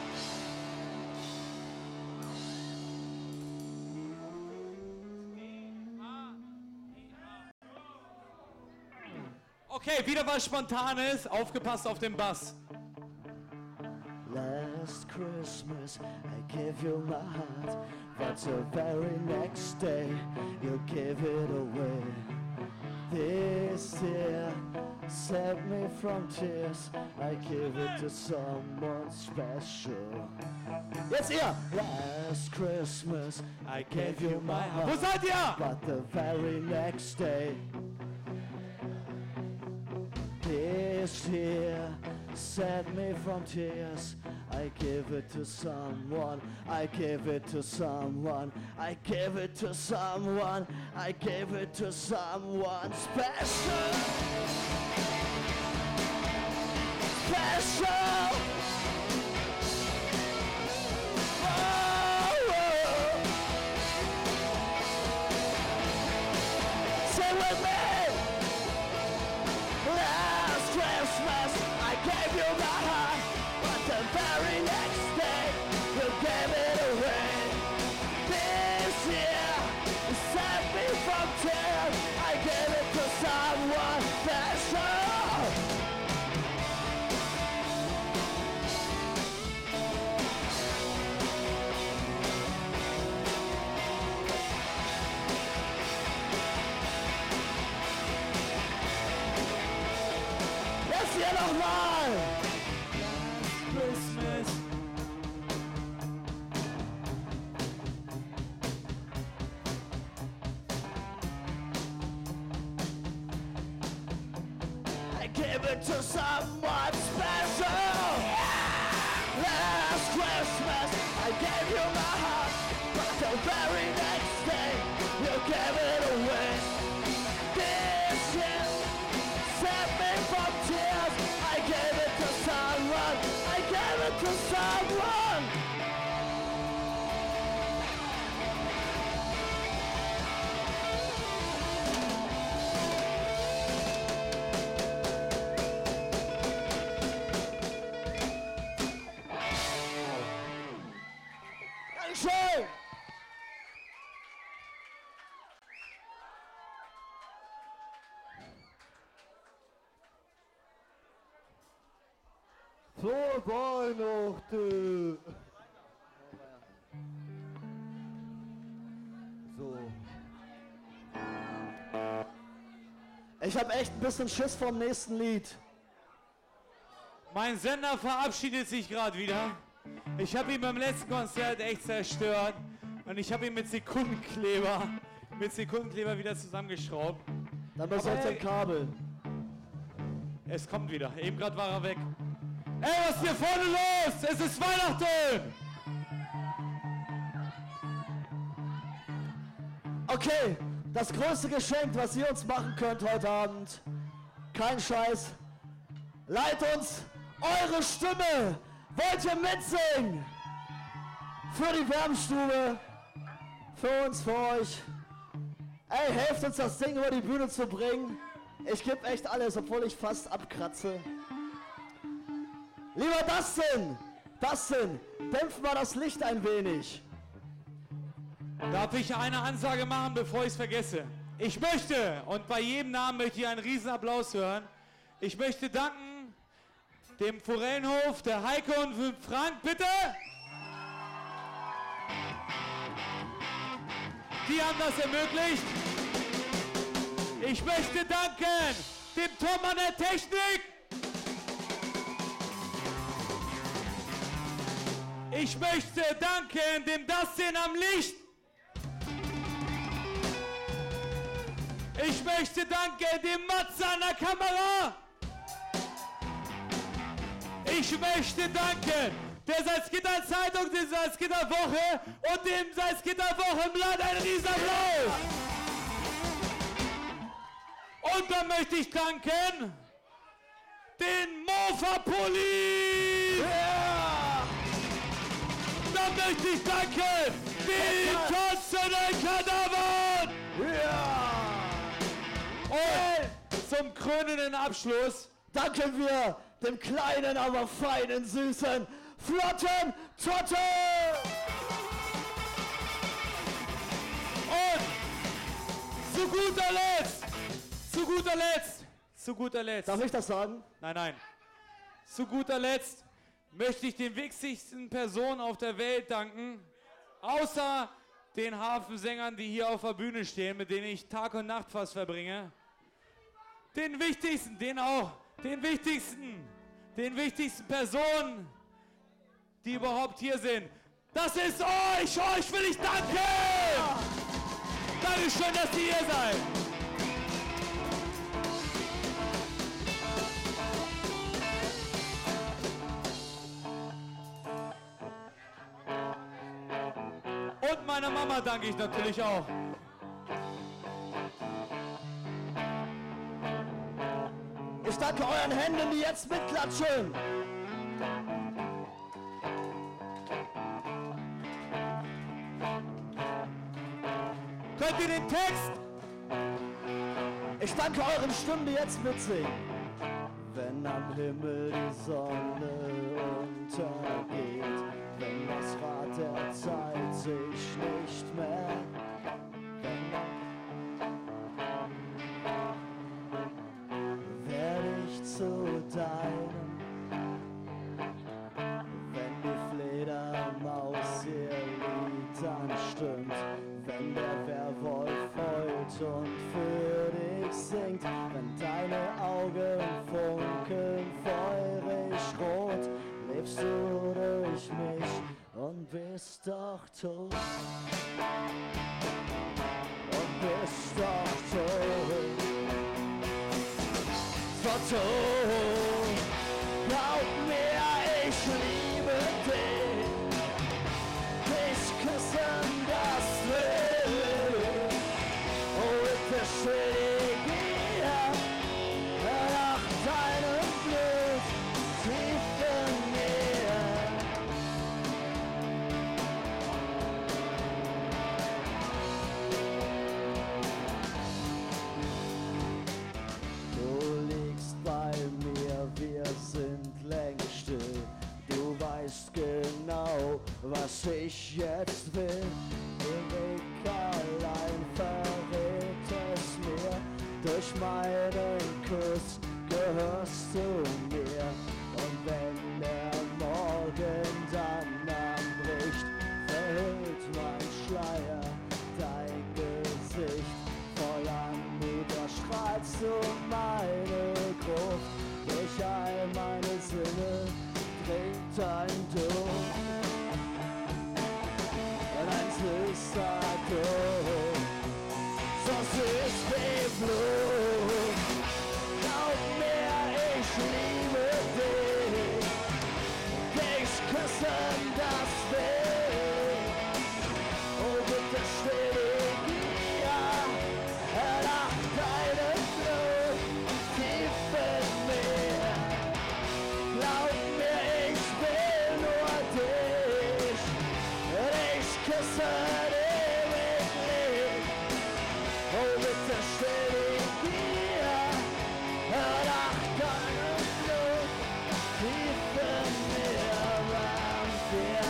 Speaker 2: Okay, wieder was Spontanes. Aufgepasst auf den Bass.
Speaker 5: Last Christmas I gave you my heart, but the very next day you gave it away. This year saved me from tears, I give it to someone special. Jetzt ihr! Last Christmas I gave you my
Speaker 2: Wo
Speaker 5: heart,
Speaker 2: seid ihr?
Speaker 5: but the very next day This year set me from tears. I give it to someone, I give it to someone, I give it to someone, I give it to someone special. Special. Oh, oh. Say with me. Last Christmas I gave you my heart, but the very next day you gave it away. This year you set me from tears. I gave it to someone special. Jetzt hier nochmal!
Speaker 2: Christmas.
Speaker 5: I gave it to someone special. Last Christmas I gave you my heart, but the very next day you gave it away. This year set me from tears. I gave it to someone. I gave it to someone. Dankeschön.
Speaker 1: Frohe Weihnachten! So.
Speaker 5: Ich hab echt ein bisschen Schiss vom nächsten Lied.
Speaker 2: Mein Sender verabschiedet sich gerade wieder. Ich habe ihn beim letzten Konzert echt zerstört und ich habe ihn mit Sekundenkleber, mit Sekundenkleber wieder zusammengeschraubt.
Speaker 5: Dann besorgt
Speaker 2: Aber
Speaker 5: ein Kabel.
Speaker 2: Es kommt wieder. Eben gerade war er weg. Ey, was ist hier vorne los? Es ist Weihnachten!
Speaker 5: Okay, das größte Geschenk, was ihr uns machen könnt heute Abend, kein Scheiß, leiht uns eure Stimme. Wollt ihr mitsingen? Für die Wärmstube, für uns, für euch. Ey, helft uns das Ding über die Bühne zu bringen. Ich gebe echt alles, obwohl ich fast abkratze. Lieber Dustin, Dustin, dämpf mal das Licht ein wenig.
Speaker 2: Darf ich eine Ansage machen, bevor ich es vergesse? Ich möchte, und bei jedem Namen möchte ich einen riesen Applaus hören, ich möchte danken dem Forellenhof, der Heike und Frank, bitte! Die haben das ermöglicht. Ich möchte danken dem Tom an der Technik. Ich möchte danken dem Dustin am Licht. Ich möchte danken dem Matze an der Kamera. Ich möchte danken der Salzgitter Zeitung, der Salzgitter Woche und dem Salzgitter Wochenblatt. Ein Riesenapplaus. Und dann möchte ich danken den Mofa Police.
Speaker 5: Yeah!
Speaker 2: Dann möchte ich danken den tanzenden Kadavern.
Speaker 5: Ja!
Speaker 2: Und zum krönenden Abschluss
Speaker 5: Danken wir dem kleinen, aber feinen, süßen, flotten Totte!
Speaker 2: und zu guter Letzt, zu guter Letzt, zu guter Letzt,
Speaker 5: Darf ich das sagen?
Speaker 2: nein, nein, zu guter Letzt möchte ich den wichtigsten Personen auf der Welt danken, außer den Hafensängern, die hier auf der Bühne stehen, mit denen ich Tag und Nacht fast verbringe. Den wichtigsten, den auch, den wichtigsten, den wichtigsten Personen, die überhaupt hier sind. Das ist euch, euch will ich danken! Dankeschön, dass ihr hier seid. meiner Mama danke ich natürlich auch.
Speaker 5: Ich danke euren Händen, die jetzt mitklatschen.
Speaker 2: Könnt ihr den Text?
Speaker 5: Ich danke euren Stimmen, die jetzt mitsingen. Wenn am Himmel die Sonne untergeht, wenn das Rad der Zeit sich nicht mehr werde ich zu deinem, wenn die Fledermaus ihr Lied anstimmt, wenn der Werwolf heult und für dich singt, wenn deine Augen funkeln feurig rot, lebst du durch mich und bist doch tot. Und bist doch tot. So tot. Glaub mir, ich liebe dich. Dich küssen, das will. Oh, bitte schwing hier nach deinem Blut tief in mir. Du liegst bei mir, wir sind längst still. Du weißt genau, was ich jetzt will. Erik allein verrät es mir. Durch meinen Kuss gehörst du mir. Und wenn der Morgen dann anbricht, verhüllt mein Schleier dein Gesicht. Voll Anmut erstrahlst du meine Gruft. Durch all meine Sinne dringt dein Duft. Und ein süßer Duft, so süß wie Blut. Glaub mir, ich liebe dich. Dich küssen, das will. Oh, bitte still hier nach deinem Blut tief in mir. Glaub mir, ich will nur dich. Dich küssen ewiglich. Oh, bitte still hier nach deinem Blut tief in mir. Vampir.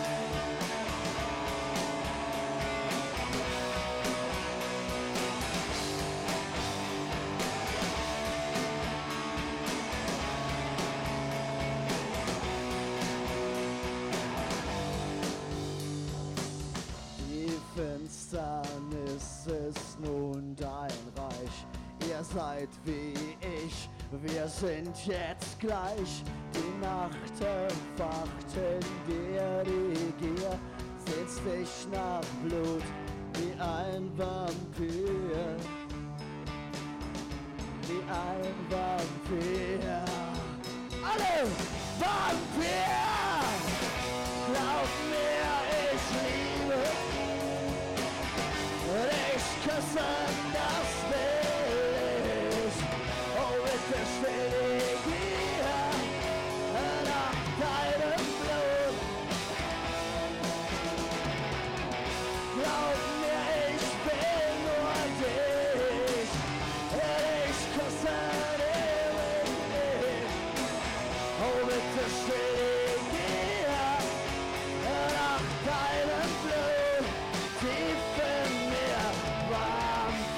Speaker 5: Die Finsternis ist nun dein Reich. Ihr seid wie ich, wir sind jetzt gleich. Die Nacht entfacht in dir die Gier, sehnst dich nach Blut wie ein Vampir. Wie ein Vampir. Alle Vampir! Glaub mir, ich liebe dich, küssen, das will ich. Oh, bitte still hier nach deinem Blut. Glaub mir, ich will nur dich. Dich küssen ewiglich. Oh, bitte still hier nach deinem Blut tief in mir. Vampir.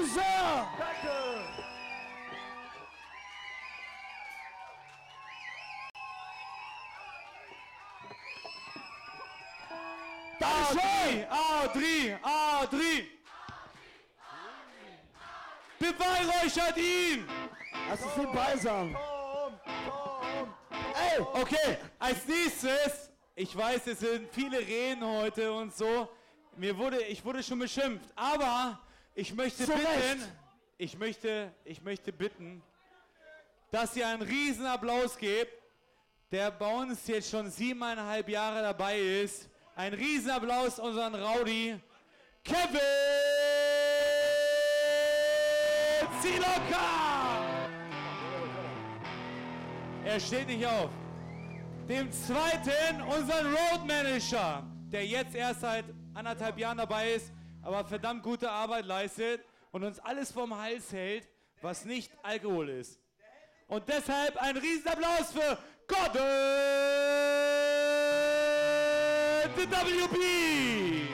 Speaker 5: sehr.
Speaker 3: Danke.
Speaker 5: Dankeschön.
Speaker 2: Audrey, Audrey. Beweihräuchert ihn.
Speaker 5: Lass uns den Beisam.
Speaker 3: Tom, Tom.
Speaker 5: Ey,
Speaker 2: Okay, als nächstes, ich weiß, es sind viele Reden heute und so. Mir wurde, ich wurde schon beschimpft, aber ich möchte
Speaker 5: Zu
Speaker 2: bitten,
Speaker 5: Recht.
Speaker 2: ich möchte, ich möchte bitten, dass ihr einen riesen Applaus gebt, der bei uns jetzt schon siebeneinhalb Jahre dabei ist. Ein riesen Applaus unseren Rowdy, Kevin Ziloka! Er steht nicht auf. Dem zweiten, unseren Road Manager, der jetzt erst seit anderthalb Jahren dabei ist, aber verdammt gute Arbeit leistet und uns alles vom Hals hält, was nicht Alkohol ist. Und deshalb ein Riesenapplaus für Gordon the W B!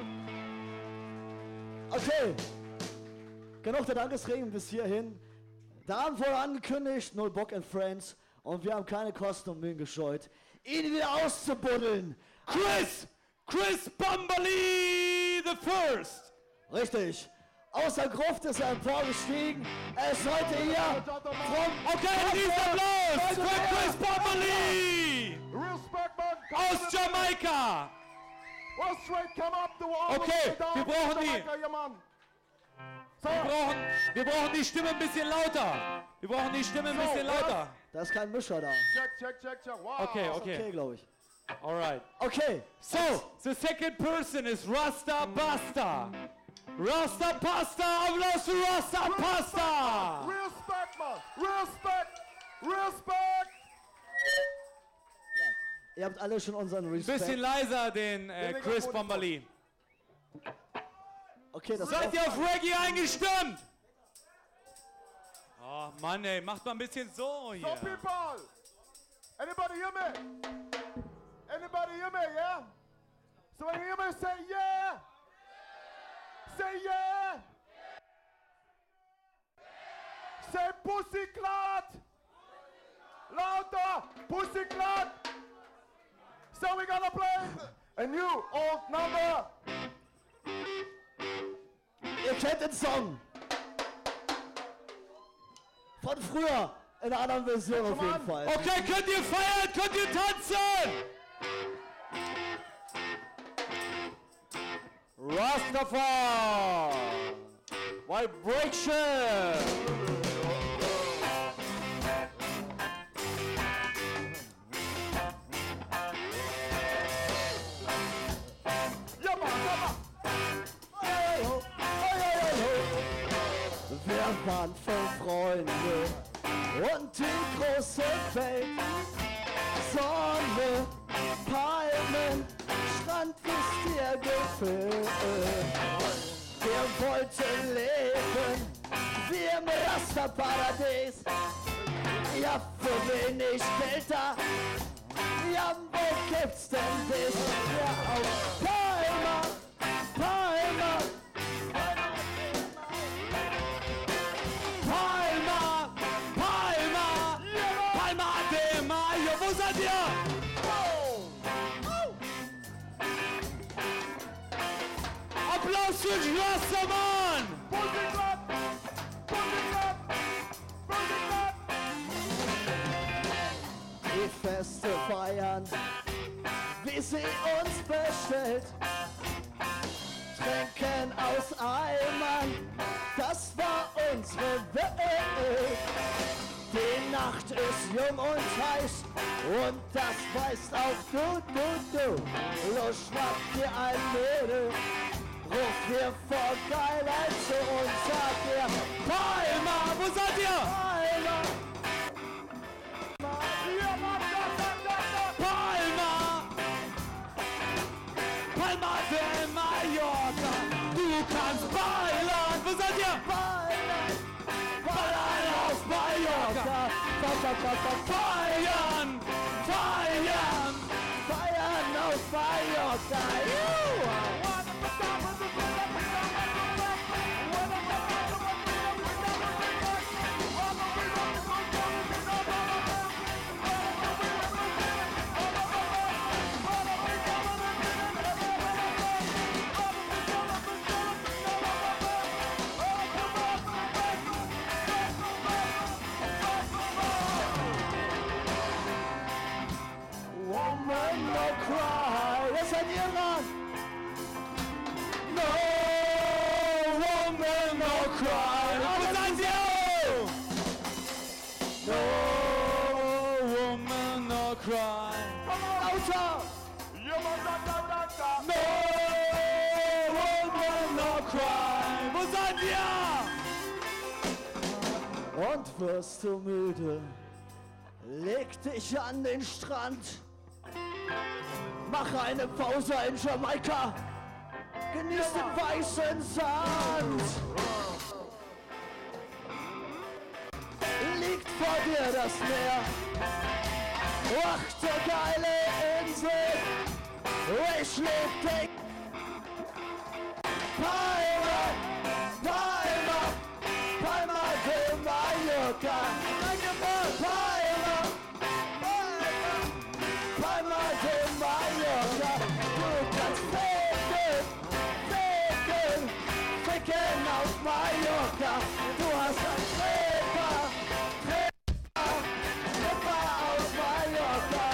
Speaker 5: okay. Genug der Dankesreden bis hierhin. Der Abend wurde angekündigt, null Bock and Friends. Und wir haben keine Kosten und Mühen gescheut, ihn wieder auszubuddeln.
Speaker 2: Chris! Chris Bumberly the First!
Speaker 5: Richtig. Aus der Gruft ist er emporgestiegen. Er ist heute hier vom...
Speaker 2: Okay, ein Riesenapplaus für Chris Bumberly!
Speaker 3: Respect, man.
Speaker 2: Aus Jamaika!
Speaker 3: Well, straight, come up the wall.
Speaker 2: Okay, wir brauchen die.
Speaker 3: Jamaica, ja, Mann. So,
Speaker 2: Wir brauchen, wir brauchen die Stimme ein bisschen lauter. Wir brauchen die Stimme ein bisschen lauter.
Speaker 5: Da ist kein Mischer da.
Speaker 3: check, check, check, check. Wow.
Speaker 2: Okay,
Speaker 5: Okay,
Speaker 2: okay.
Speaker 5: glaube ich.
Speaker 2: Alright.
Speaker 5: Okay.
Speaker 2: So, the second person is Rasta Pasta. Rasta Pasta, Applaus für Rasta Pasta!
Speaker 3: Respect, man. Respect. Respect.
Speaker 5: Ihr habt alle schon unseren Respekt.
Speaker 2: Bisschen leiser den äh, Chris Bumberly.
Speaker 5: Okay, das
Speaker 2: Seid ihr auf Reggae eingestimmt? Oh Mann ey, macht mal ein bisschen so
Speaker 3: So,
Speaker 2: hier.
Speaker 3: people. Anybody hear me? Anybody hear me, yeah? So when you hear me, say yeah. Say yeah. Say pussy clot. Louder. Pussy clot. So we're gonna play a new old number.
Speaker 5: Ihr kennt den Song. Von früher. In einer anderen Version auf jeden Fall.
Speaker 2: Okay, könnt ihr feiern, könnt ihr tanzen? Rastafari! Vibration!
Speaker 3: Ja, Mann, ja, Mann.
Speaker 5: Wir waren fünf Freunde und die große Welt. Sonne, Palmen, Strand ist dir gefüllt. Wir wollten leben wie im Rasterparadies. Ja, für wenig Geld da. Ja, wo gibt's denn das? Ja, auf Palma, Palma.
Speaker 2: Palma! Palma! Palma de Mayo! Wo seid ihr? Applaus für Schlossermann!
Speaker 3: Pussy clot. Pussy clot. Pussy clot.
Speaker 5: Die Feste feiern, wie sie uns bestellt. Trinken aus Eimern, das war unsere Welt. Die Nacht ist jung und heiß und das weißt auch du, du, du. Los, schnapp dir ein Mädel, ruf hier vor Geilheit zu und sag dir
Speaker 2: Palma! Wo seid ihr?
Speaker 5: Palma,
Speaker 3: Ja, Mann, da, da, da, da.
Speaker 2: Palma! Palma de Mallorca! Du kannst ballern! Wo seid ihr?
Speaker 5: Palma,
Speaker 2: Ballern auf Mallorca! Feiern! Feiern!
Speaker 5: Feiern auf Mallorca. Lauter!
Speaker 3: Yeah, man, da, da, da, da.
Speaker 5: No woman, no cry. Wo seid ihr? Und wirst du müde, leg dich an den Strand. Mach eine Pause in Jamaika. Genieß den weißen Sand. Liegt vor dir das Meer. Ach, der geile Insel. Ich lieb dich. Palma, Palma, Palma de Mallorca. Palma, Palma, Palma de Mallorca. Du kannst ficken, ficken, ficken auf Mallorca. Du hast ein Treffer, Treffer, Treffer auf Mallorca.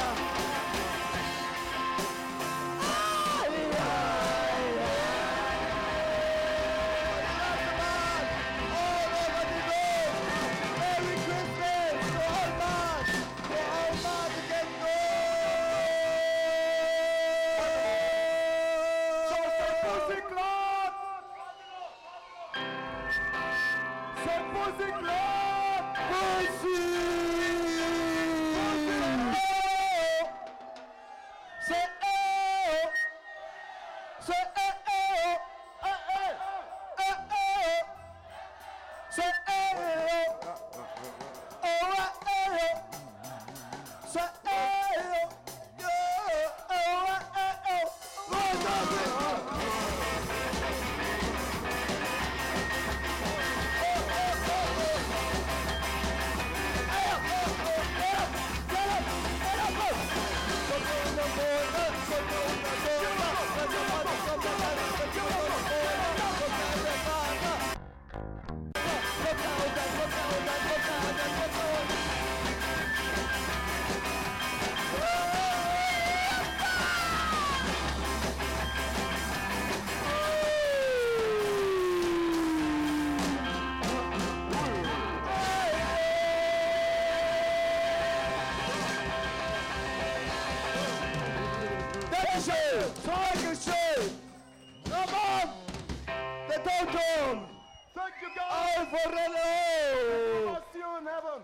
Speaker 5: Dankeschön! Ramon! Der Tonton!
Speaker 3: Thank you, guys.
Speaker 5: Alvarello!
Speaker 3: I'll see you in heaven.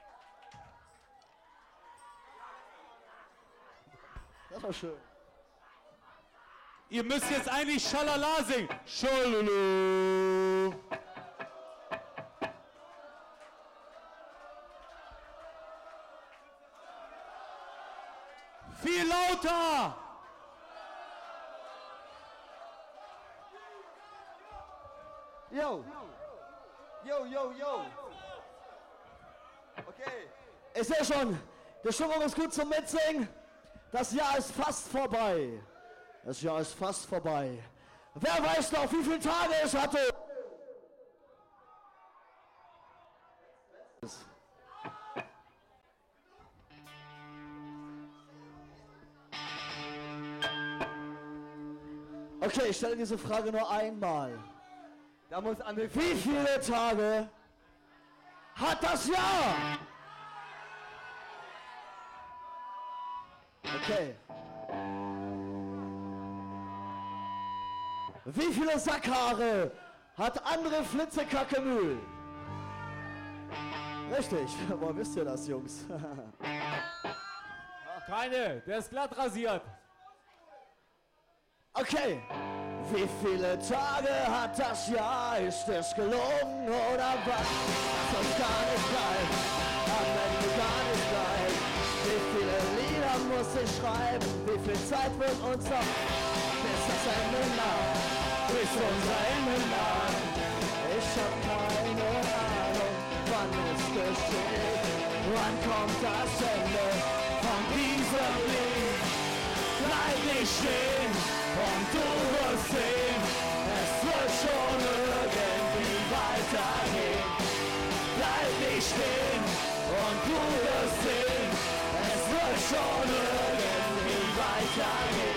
Speaker 5: Das war schön.
Speaker 7: Ihr müsst jetzt eigentlich Schalala singen. Schalala. Viel lauter.
Speaker 1: Yo. Yo, yo, yo. Okay.
Speaker 5: Ich sehe schon, die Stimmung ist gut zum Mitsingen. Das Jahr ist fast vorbei. Das Jahr ist fast vorbei. Wer weiß noch, wie viele Tage es hatte? Okay, ich stelle diese Frage nur einmal.
Speaker 1: Da muss André.
Speaker 5: Wie viele Tage hat das Jahr? Okay. Wie viele Sackhaare hat André Flitzekacke-Mühl? Richtig. Woher wisst ihr das, Jungs?
Speaker 7: Keine, der ist glatt rasiert.
Speaker 5: Okay. Wie viele Tage hat das Jahr? Ist es gelungen oder was? Lass uns gar nicht bleiben, am Ende gar nicht bleiben. Wie viele Lieder muss ich schreiben? Wie viel Zeit wird uns noch bis das Ende naht? Bis unser Ende naht. Ich hab keine Ahnung, wann es geschieht. Wann kommt das Ende von diesem Lied? Bleib nicht stehen und du wirst sehen, es wird schon irgendwie weitergehen. Bleib nicht stehen und du wirst sehen, es wird schon irgendwie weitergehen.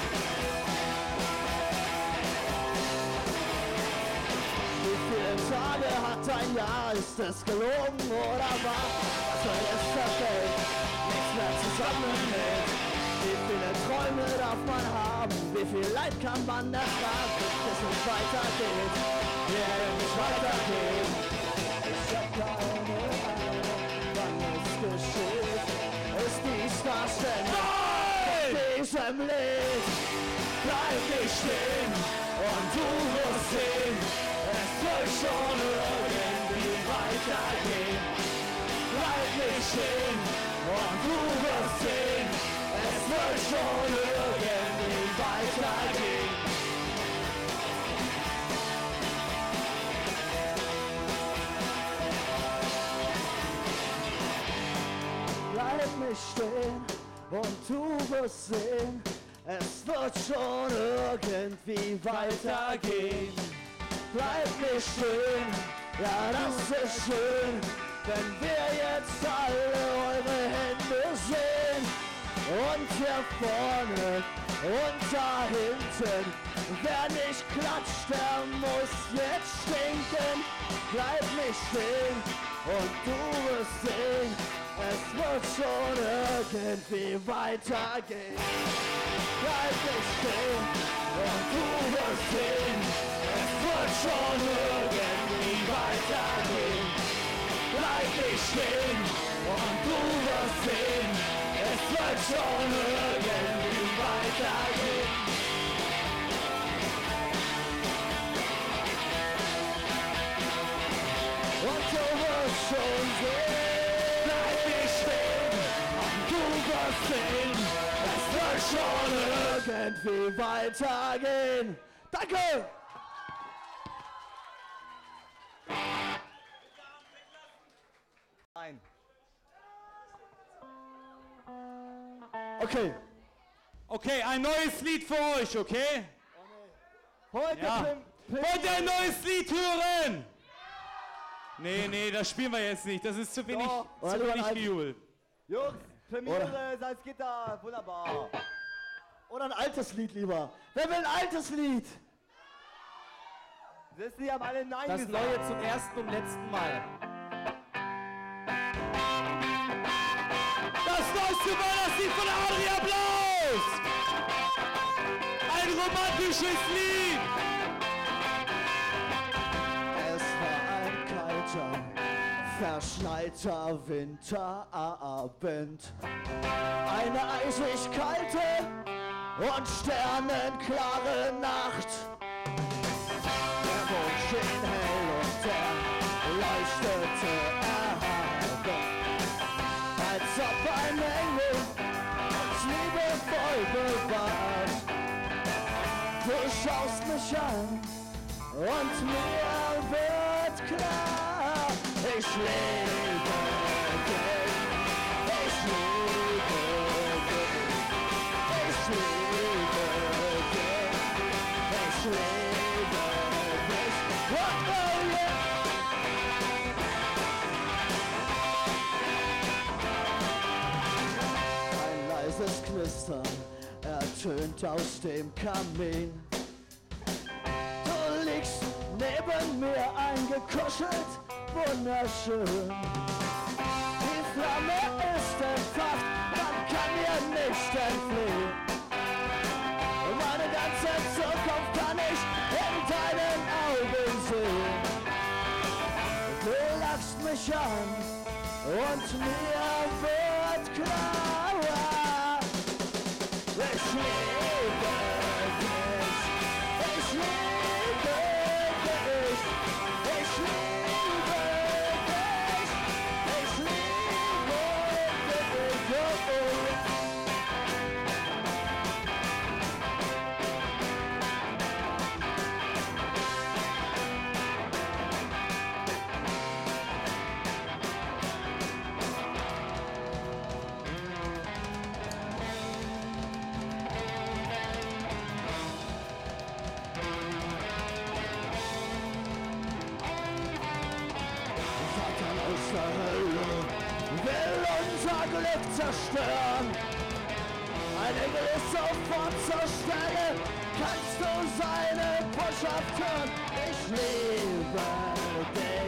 Speaker 5: Wie viele Tage Liebe hat ein Ja, ist es gelogen oder wahr? Was soll es das Geld? Nichts mehr zusammen mit. Wie viele Träume darf man haben? Wie viel Leid kann man ertragen, bis es weitergeht? Ja, es weitergeht. Ich hab keine Ahnung, wann es geschieht. Ist dies das denn in diesem Lied? Bleib nicht stehen und du wirst sehen, es wird schon irgendwie weitergehen. Bleib nicht stehen und du wirst sehen, es wird schon irgendwie weitergehen. Bleib nicht stehen und du wirst sehen, es wird schon irgendwie weitergehen. Bleib nicht stehen, ja das ist schön, wenn wir jetzt alle eure Hände sehen. Und hier vorne und da hinten, wer nicht klatscht, der muss jetzt stinken. Bleib nicht stehen und du wirst sehen, es wird schon irgendwie weitergehen. Bleib nicht stehen und du wirst sehen, es wird schon irgendwie weitergehen. Bleib nicht stehen und du wirst sehen, es wird schon irgendwie weitergehen. Und du wirst schon sehen, bleib nicht stehen und du wirst sehen, es wird schon irgendwie weitergehen. Danke!
Speaker 1: Nein.
Speaker 5: Okay,
Speaker 7: Okay, ein neues Lied für euch, okay?
Speaker 5: heute
Speaker 7: Ja.
Speaker 5: Prim- Prim-
Speaker 7: Wollt ihr ein neues Lied hören? Nee, nee, das spielen wir jetzt nicht. Das ist zu wenig,
Speaker 1: Doch.
Speaker 7: zu
Speaker 5: Oder
Speaker 7: wenig
Speaker 5: ein-
Speaker 7: Gejubel.
Speaker 1: Jungs, Premiere, Salzgitter, wunderbar.
Speaker 5: Oder ein altes Lied lieber. Wer will ein altes Lied?
Speaker 1: Das die haben alle Nein
Speaker 8: Das
Speaker 1: gesagt.
Speaker 8: Neue zum ersten und letzten Mal.
Speaker 7: Das neueste Weihnachtslied von Adria Blaus! Ein romantisches Lied!
Speaker 5: Es war ein kalter, verschneiter Winterabend. Eine eisig kalte und sternenklare Nacht. Der Mond schien hell und er leuchtete erhaben, als ob ein Engel uns liebevoll bewahrt. Du schaust mich an und mir wird klar, ich liebe dich, ich liebe dich, ich liebe dich, ich liebe dich. Oh, oh, yeah. Ein leises Knistern ertönt aus dem Kamin. Du liegst neben mir eingekuschelt, wunderschön. Die Flamme ist entfacht, man kann ihr nicht entfliehen. Meine ganze Zukunft kann ich in deinen Augen sehen. Du lachst mich an und mir wird klar, ich liebe dich, ich liebe dich, ich liebe dich, ich liebe dich, oh, oh. Satan aus der Hölle will unser Glück zerstören. Ein Engel ist sofort zur Stelle, kannst du seine Botschaft hören? Ich liebe dich.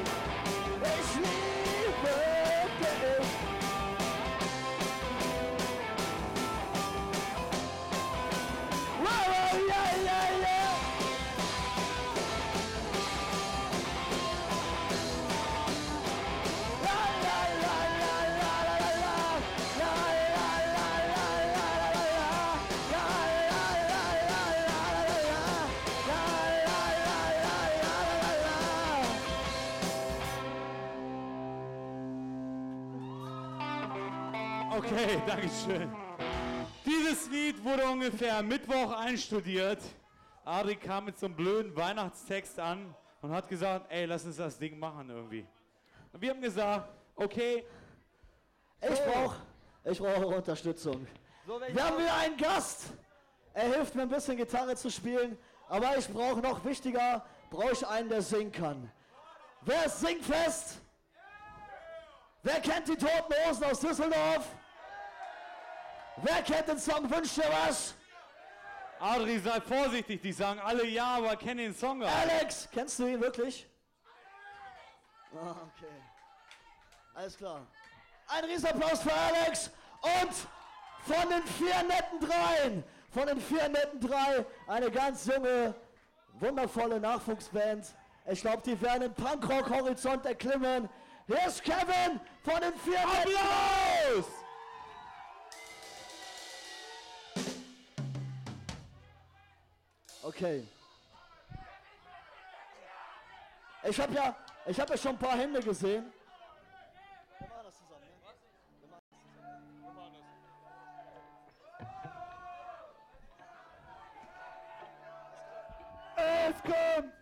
Speaker 7: Okay, danke schön. Dieses Lied wurde ungefähr Mittwoch einstudiert. Adri kam mit so einem blöden Weihnachtstext an und hat gesagt, ey, lass uns das Ding machen irgendwie. Und wir haben gesagt, okay.
Speaker 5: Ich brauche ich brauch eure Unterstützung.
Speaker 1: So, wenn ich
Speaker 5: Wir haben
Speaker 1: auch-
Speaker 5: wieder einen Gast. Er hilft mir ein bisschen Gitarre zu spielen. Aber ich brauche noch wichtiger, brauche ich einen, der singen kann. Wer ist singfest? Wer kennt die Toten Hosen aus Düsseldorf? Wer kennt den Song Wünsch dir was?
Speaker 7: Adri, sei vorsichtig, die sagen alle ja, aber kennen den Song gar nicht.
Speaker 5: Alex, kennst du ihn wirklich? Ah, okay. Alles klar. Ein Riesenapplaus für Alex und von den vier netten Dreien, von den vier netten Drei, eine ganz junge, wundervolle Nachwuchsband. Ich glaube, die werden den Punkrock-Horizont erklimmen. Hier ist Kevin von den vier netten Dreien. Okay. Ich habe ja, ich habe ja schon ein paar Hände gesehen. Wir machen das zusammen, ne? Wir machen das zusammen. Wir machen das. Es kommt.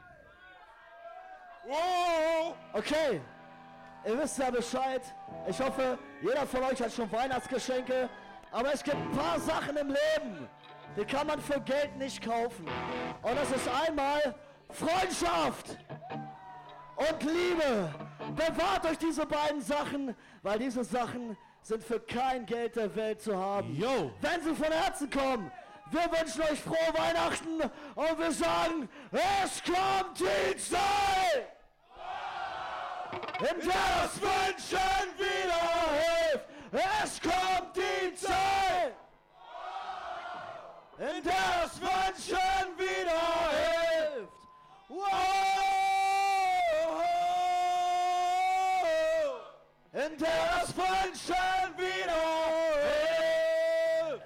Speaker 7: Wow.
Speaker 5: Okay. Ihr wisst ja Bescheid. Ich hoffe, jeder von euch hat schon Weihnachtsgeschenke. Aber es gibt ein paar Sachen im Leben, die kann man für Geld nicht kaufen. Und das ist einmal Freundschaft und Liebe. Bewahrt euch diese beiden Sachen, weil diese Sachen sind für kein Geld der Welt zu haben.
Speaker 7: Yo.
Speaker 5: Wenn sie von Herzen kommen. Wir wünschen euch frohe Weihnachten und wir sagen, es kommt die Zeit, in der das Wünschen wieder hilft. Es kommt die Zeit, in der das Wünschen wieder hilft. Wow. In der das Wünschen wieder hilft.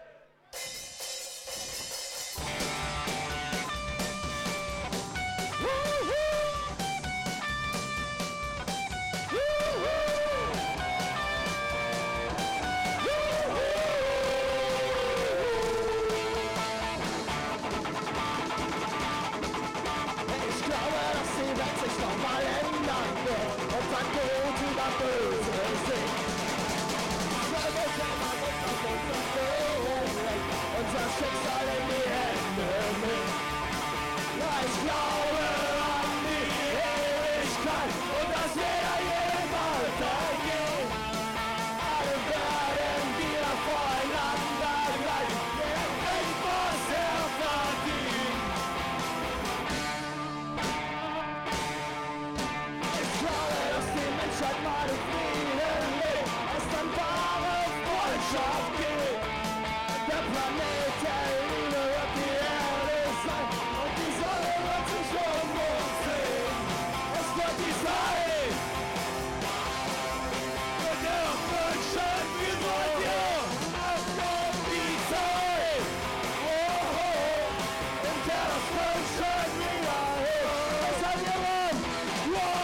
Speaker 5: Ich glaube, dass die Welt sich nochmal ändern wird und dann gut über böse singt. Weil wir selber uns auf unser Leben lenkt, unser Schicksal in die Hände nimmt. Ja, ich glaube an die Ewigkeit und dass jeder jeden Mal vergeht. Alle werden wieder voreinander gleich, jeder kriegt, was er verdient. Ich glaube, dass die Menschheit mal in Frieden lebt, es dann wahre Freundschaft gibt. Der Planet der Liebe wird die Erde sein und die Sonne wird sich um uns drehen. Es wird die Zeit, in der das Wünschen wie wollt ihr. Es kommt die Zeit, oh, in der das Wünschen wieder hilft. Was seid ihr dran? Wow.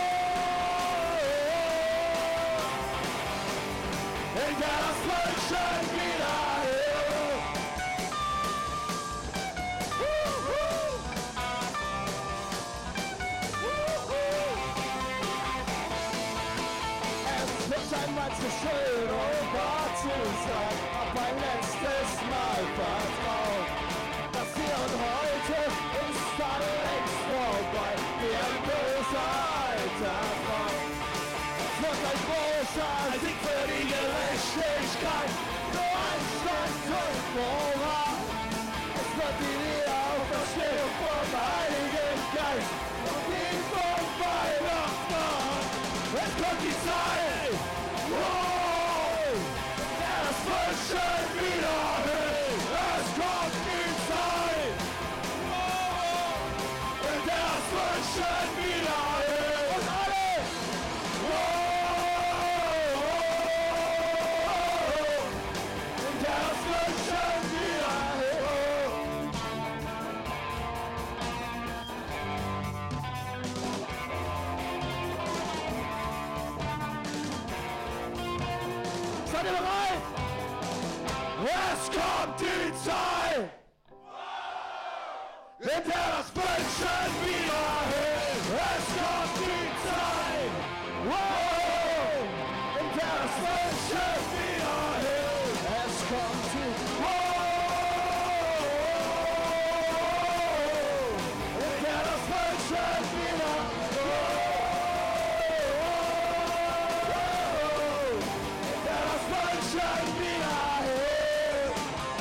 Speaker 5: In der das Wünschen wieder hilft. Es wird einmal zu schön, um wahr zu sein, aber ein letztes Mal vertraut. Das Hier und Heute ist dann längst vorbei, wie ein böser alter Traum. Es wird ein großer Sieg für die Gerechtigkeit, nur Anstand und Moral. Es wird die Wiederauferstehung vom Heiligen Geist und die vom Weihnachtsmann. Es kommt die Zeit, wow, der das Wünschen wieder hilft. Es kommt die Zeit, wow, in der das Wünschen wieder hilft. Und alle, wow, in der das Wünschen wieder hilft. Seid ihr bereit? Es kommt die Zeit, in der das Menschen wieder hilft. Es kommt die Zeit, wow, in der das Menschen wieder hilft. Es kommt die wow, in der das Menschen wieder wow, in der das Menschen wieder hilft.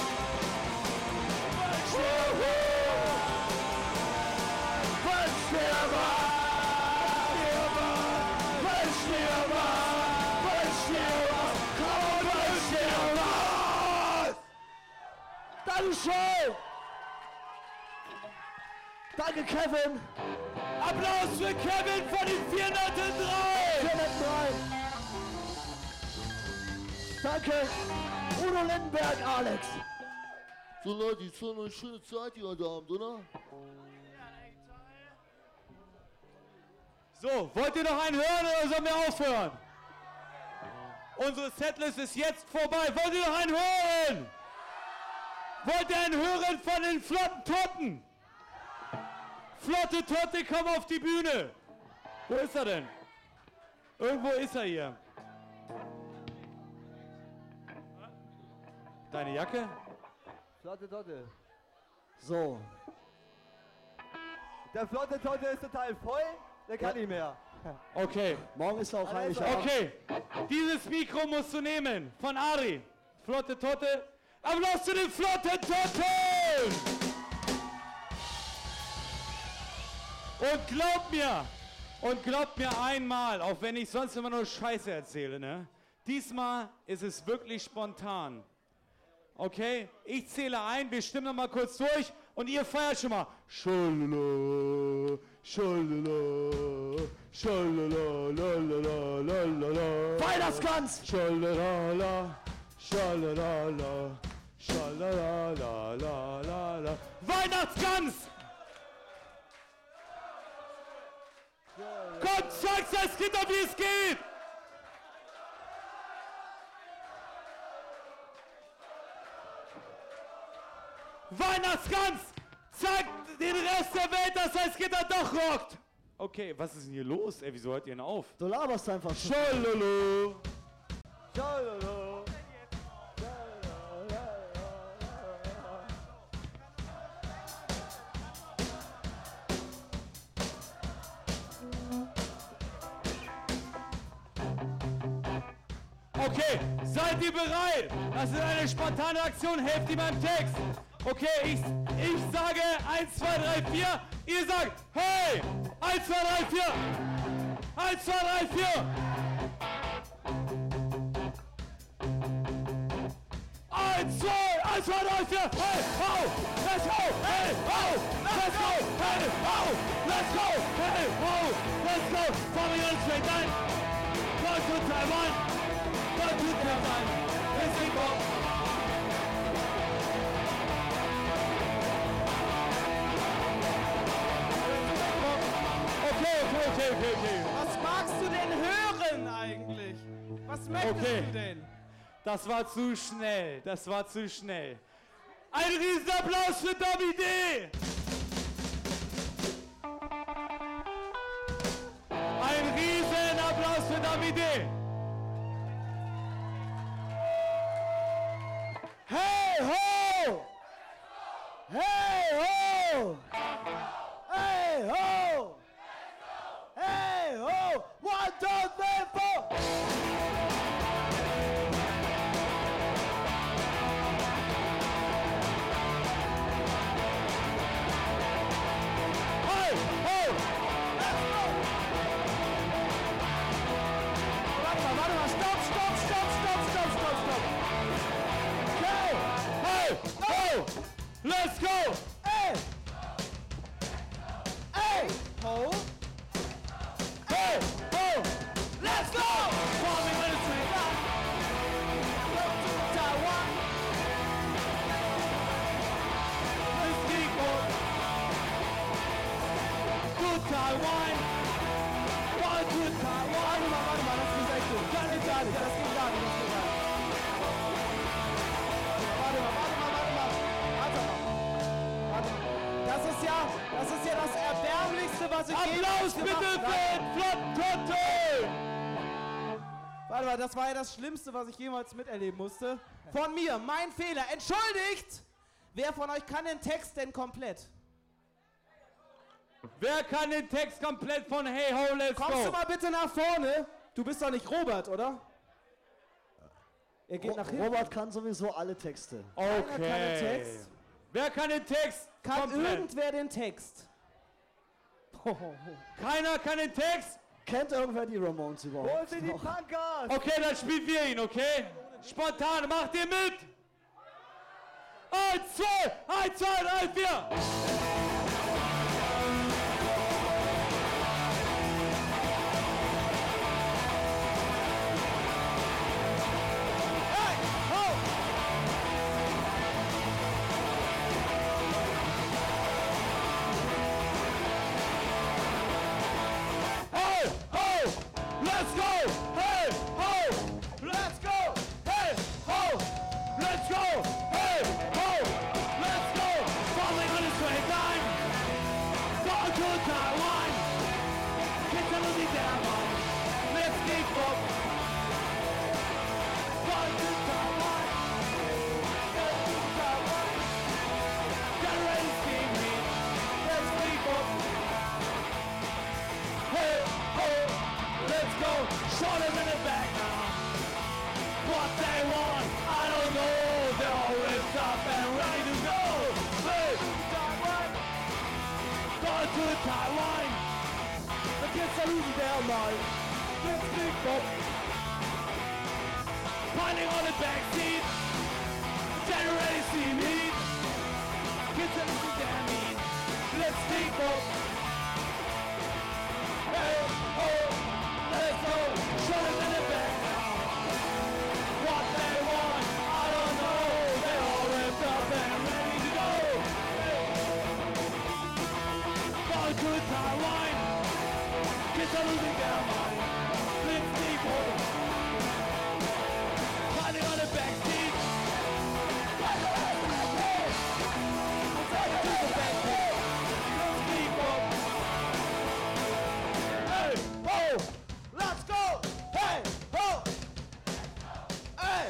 Speaker 5: Wünsch dir was, wünsch dir was, wünsch dir was, komm, wünsch dir was. Dankeschön. Danke, Kevin. Applaus für Kevin von den vierhundertdrei. vierhundertdrei. Danke, Udo Lindenberg, Alex.
Speaker 9: So Leute, jetzt war noch eine schöne Zeit hier heute Abend, oder?
Speaker 7: So, wollt ihr noch einen hören oder sollen wir aufhören? Unsere Setlist ist jetzt vorbei. Wollt ihr noch einen hören? Wollt ihr einen hören von den flotten Totten? Flotte Totte, komm auf die Bühne. Wo ist er denn? Irgendwo ist er hier. Deine Jacke?
Speaker 1: Flotte Totte.
Speaker 5: So,
Speaker 1: Der Flotte Totte ist total voll, der kann
Speaker 5: Ja.
Speaker 1: nicht mehr.
Speaker 7: Okay.
Speaker 5: morgen ist auch
Speaker 1: Also,
Speaker 5: Heiligabend.
Speaker 7: Okay, dieses Mikro musst du nehmen. Von Ari. Flotte Totte. Applaus zu den Flotte Totten! Und glaubt mir, und glaubt mir einmal, auch wenn ich sonst immer nur Scheiße erzähle, ne? Diesmal ist es wirklich spontan. Okay? Ich zähle ein, wir stimmen noch mal kurz durch und ihr feiert schon mal. Schalala, schalala, schalala, lalala, lalala.
Speaker 5: Weihnachtsgans.
Speaker 7: Schalalala, schalalala, schalalala. Weihnachtsgans! Kommt, zeig's das Kind, wie es geht! Weihnachtsgans! Zeigt den Rest der Welt, dass das Gitter doch rockt! Okay, was ist denn hier los? Ey, wieso hört ihr denn auf?
Speaker 5: Du laberst einfach schon.
Speaker 7: Schalala.
Speaker 1: Schalala.
Speaker 7: Okay, seid ihr bereit? Das ist eine spontane Aktion, helft ihm beim Text. Okay, ich, ich sage eins, zwei, drei, vier. Ihr sagt, hey! eins, zwei, drei, vier! eins, zwei, drei, vier! eins, zwei, eins, zwei, drei, vier! Hey, ho! Let's go! Hey, ho! Let's go! Hey, ho! Let's go! Hey, ho! Let's go! Tommy und straight down! Go to Taiwan! Go to Taiwan! Let's go! Okay, okay, okay, okay, okay.
Speaker 8: Was magst du denn hören eigentlich? Was möchtest
Speaker 7: Okay.
Speaker 8: du denn?
Speaker 7: Das war zu schnell, das war zu schnell. Ein Riesenapplaus für Dobby D! Ein Riesenapplaus für Dobby D!
Speaker 5: Hey ho! Hey ho! Hey ho! Hey ho! One, two, three, four!
Speaker 7: Hey, hey!
Speaker 5: Warte mal, warte mal, stopp, stopp, stopp, stopp, stopp, stopp, stopp! Okay!
Speaker 7: Hey, hey! Let's go!
Speaker 5: Hey! Hey! Ho!
Speaker 7: Hey, hey!
Speaker 5: Let's go!
Speaker 7: Tommy Ministry!
Speaker 5: Go to Taiwan!
Speaker 7: Let's go! To Taiwan! One to Taiwan!
Speaker 5: Warte mal, warte mal, das geht echt gut. Das geht gar nicht, das geht gar nicht, das geht gar nicht.
Speaker 8: ja, das ist ja das Erbärmlichste, was ich
Speaker 7: Applaus
Speaker 8: jemals
Speaker 7: bitte
Speaker 8: gemacht
Speaker 7: für
Speaker 8: habe.
Speaker 7: den Flottenkonto!
Speaker 8: Warte mal, das war ja das Schlimmste, was ich jemals miterleben musste. Von mir, mein Fehler. Entschuldigt! Wer von euch kann den Text denn komplett?
Speaker 7: Wer kann den Text komplett von Hey Ho, Let's
Speaker 8: Kommst
Speaker 7: Go?
Speaker 8: du mal bitte nach vorne? Du bist doch nicht Robert, oder? Er geht
Speaker 5: Ro
Speaker 8: nach hinten.
Speaker 5: Robert kann sowieso alle Texte.
Speaker 8: Keiner kann den
Speaker 7: Okay.
Speaker 8: Text.
Speaker 7: Wer kann den Text
Speaker 8: Kann
Speaker 7: komplett?
Speaker 8: irgendwer den Text?
Speaker 7: Keiner kann den Text?
Speaker 5: Kennt irgendwer die Ramones überhaupt?
Speaker 1: Holt sie die
Speaker 5: noch?
Speaker 1: Punkers!
Speaker 7: Okay, dann spielen wir ihn, okay? Spontan, macht ihr mit? Eins, zwei, eins, zwei, drei, vier! Hey, ho, let's go! Hey, ho, let's go! Hey, ho, let's go! Hey, ho, let's go! Falling on a straight line, going to Taiwan. Kids are losing their mind. Let's keep up. Going to Taiwan. Going to Taiwan. Get ready, see me. Let's keep up. Hey, ho, let's go. Shot him in the back now. What they want, I don't know. They're all ripped up and ready to go. Hey, Taiwan. Going to Taiwan. The kids are losing their mind. Let's keep up. Piling on the back seat. Get ready, see me. Kids are losing their mind. Let's keep up. Hey, ho, let's go. Shut it in the back now. What they want, I don't know. They're all ripped up and ready to go. Going to Taiwan. Kids are losing their mind. Let's keep up. Fighting on the back seat. Fighting on the back seat. Fighting to the back seat. Let's keep up. Hey, ho, let's go. Hey, ho. Hey.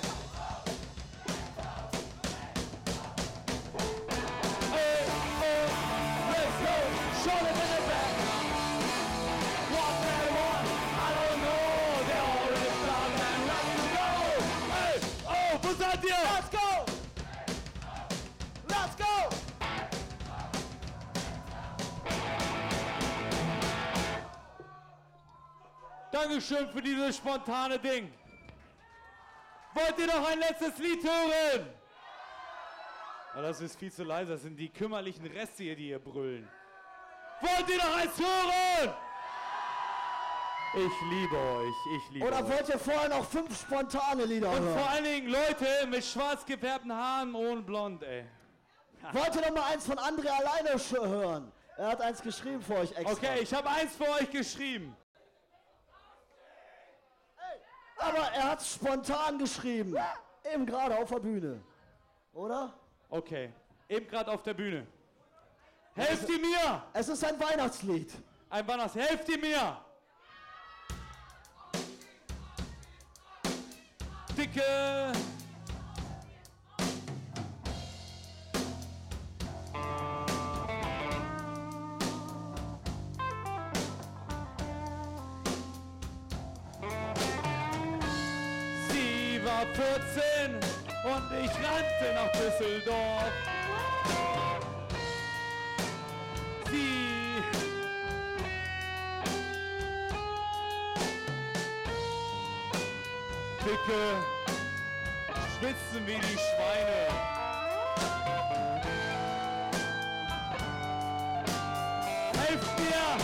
Speaker 7: Hey, ho, let's go. Show them in the back. What they want, I don't know. They're all ripped up and ready to go. Hey, oh, wo seid ihr? Let's go. Let's go. Dankeschön für dieses spontane Ding. Wollt ihr noch ein letztes Lied hören? Oh, das ist viel zu leise, das sind die kümmerlichen Reste hier, die hier brüllen. Wollt ihr noch eins hören? Ich liebe euch, ich liebe
Speaker 5: Oder
Speaker 7: euch.
Speaker 5: wollt ihr vorher noch fünf spontane Lieder
Speaker 7: Und
Speaker 5: hören?
Speaker 7: vor allen Dingen Leute mit schwarz gefärbten Haaren ohne Blond, ey.
Speaker 5: Wollt ihr noch mal eins von André alleine sch- hören? Er hat eins geschrieben für euch extra.
Speaker 7: Okay, ich habe eins für euch geschrieben.
Speaker 5: Aber er hat spontan geschrieben. Eben gerade auf der Bühne. Oder?
Speaker 7: Okay, eben gerade auf der Bühne. Helft ihr mir!
Speaker 5: Es ist ein Weihnachtslied.
Speaker 7: Ein Weihnachts, helft ihr mir! Dicke! Sie war vierzehn und ich rannte nach Düsseldorf. Sie Dicke schwitzen wie die Schweine. Helft mir!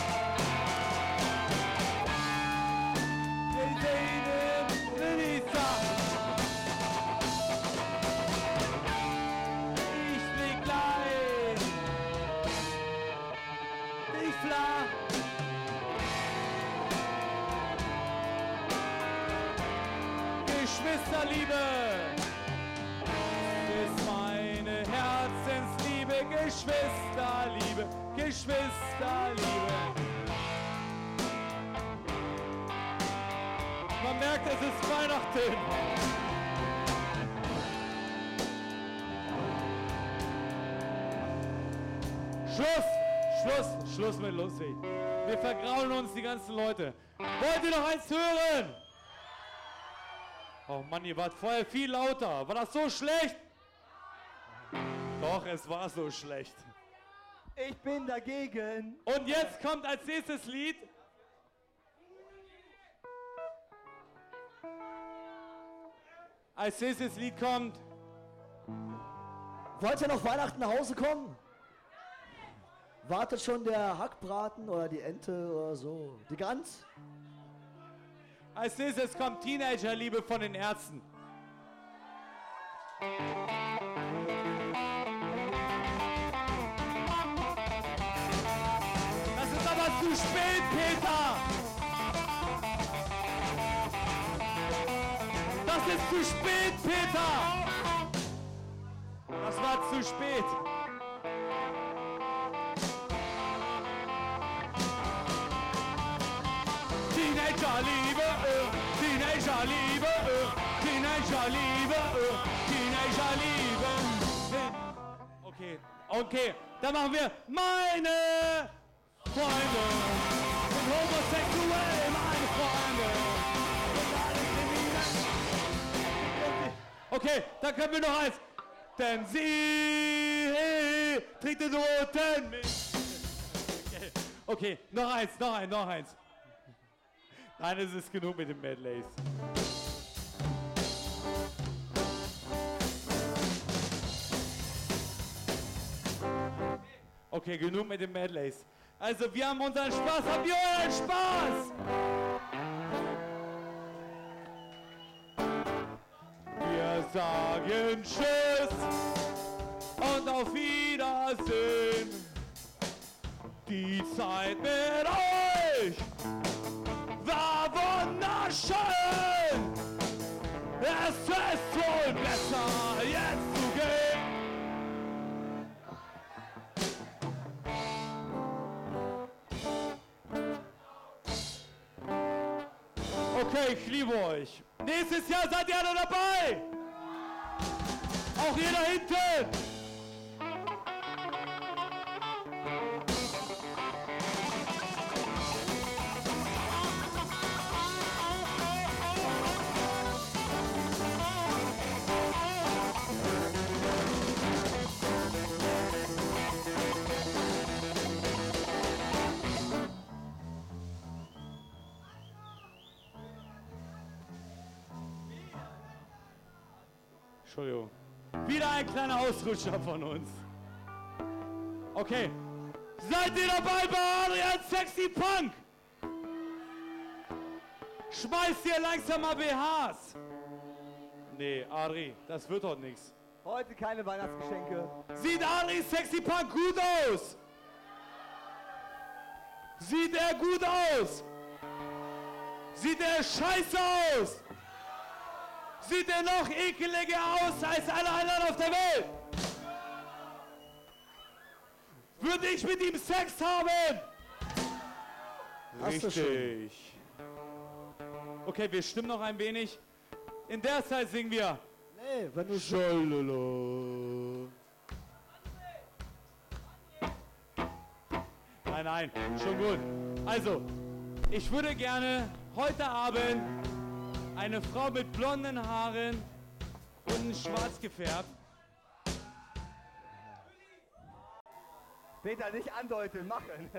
Speaker 7: Ich flieg gleich. Ich flach. Geschwisterliebe ist meine Herzensliebe. Geschwisterliebe, Geschwisterliebe. Man merkt, es ist Weihnachten. Schluss, Schluss, Schluss mit lustig. Wir vergraulen uns die ganzen Leute. Wollt ihr noch eins hören? Oh Mann, ihr wart vorher viel lauter. War das so schlecht? Doch, es war so schlecht.
Speaker 1: Ich bin dagegen.
Speaker 7: Und jetzt kommt als nächstes Lied. Als nächstes Lied kommt.
Speaker 5: Wollt ihr noch Weihnachten nach Hause kommen? Wartet schon der Hackbraten oder die Ente oder so? Die Gans?
Speaker 7: Als nächstes kommt Teenagerliebe von den Ärzten. Das ist aber zu spät, Peter! Das ist zu spät, Peter! Das war zu spät. Teenagerliebe, äh, Teenagerliebe, äh, Teenagerliebe, äh, Teenagerliebe. Okay, okay, dann machen wir meine Freunde sind homosexuell, meine Freunde. Okay, dann können wir noch eins. Denn sie trinkt den roten Milch. Okay. Okay, noch eins, noch eins, noch eins. Nein, es ist genug mit den Medleys. Okay, genug mit den Medleys. Also, wir haben unseren Spaß. Habt ihr euren Spaß? Wir sagen Tschüss und auf Wiedersehen. Die Zeit mit euch war wunderschön. Es ist wohl besser, jetzt zu gehen. Okay, ich liebe euch. Nächstes Jahr seid ihr alle dabei. Auch ihr da hinten. Entschuldigung. Wieder ein kleiner Ausrutscher von uns. Okay. Seid ihr dabei bei Adrian Sexy Punk? Schmeißt ihr langsam mal B Hs. Nee, Adri, das wird doch nichts.
Speaker 1: Heute keine Weihnachtsgeschenke.
Speaker 7: Sieht Adri Sexy Punk gut aus? Sieht er gut aus? Sieht er scheiße aus? Sieht er noch ekeliger aus als alle anderen auf der Welt? Würde ich mit ihm Sex haben?
Speaker 5: Hast du
Speaker 7: Richtig. Okay, wir stimmen noch ein wenig. In der Zeit singen wir.
Speaker 5: Nee, wenn du
Speaker 7: Schalala. Nein, nein, schon gut. Also, ich würde gerne heute Abend eine Frau mit blonden Haaren und schwarz gefärbt.
Speaker 1: Peter, nicht andeuten, machen.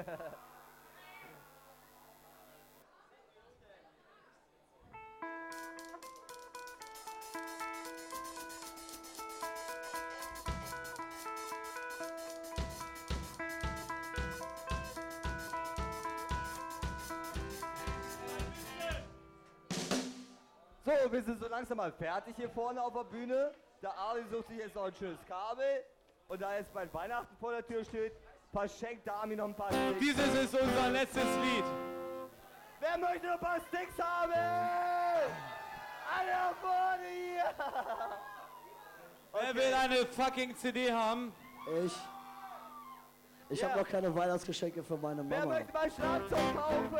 Speaker 1: So, wir sind so langsam mal fertig hier vorne auf der Bühne. Der Ari sucht sich jetzt noch ein schönes Kabel. Und da jetzt bald Weihnachten vor der Tür steht, verschenkt der Armin noch ein paar Sticks.
Speaker 7: Dieses ist unser letztes Lied.
Speaker 1: Wer möchte noch ein paar Sticks haben? Alle nach vorne hier!
Speaker 7: Wer will eine fucking C D haben?
Speaker 5: Ich. Ich
Speaker 1: Ja.
Speaker 5: habe noch keine Weihnachtsgeschenke für meine
Speaker 1: Wer
Speaker 5: Mama.
Speaker 1: möchte mein Schlagzeug kaufen?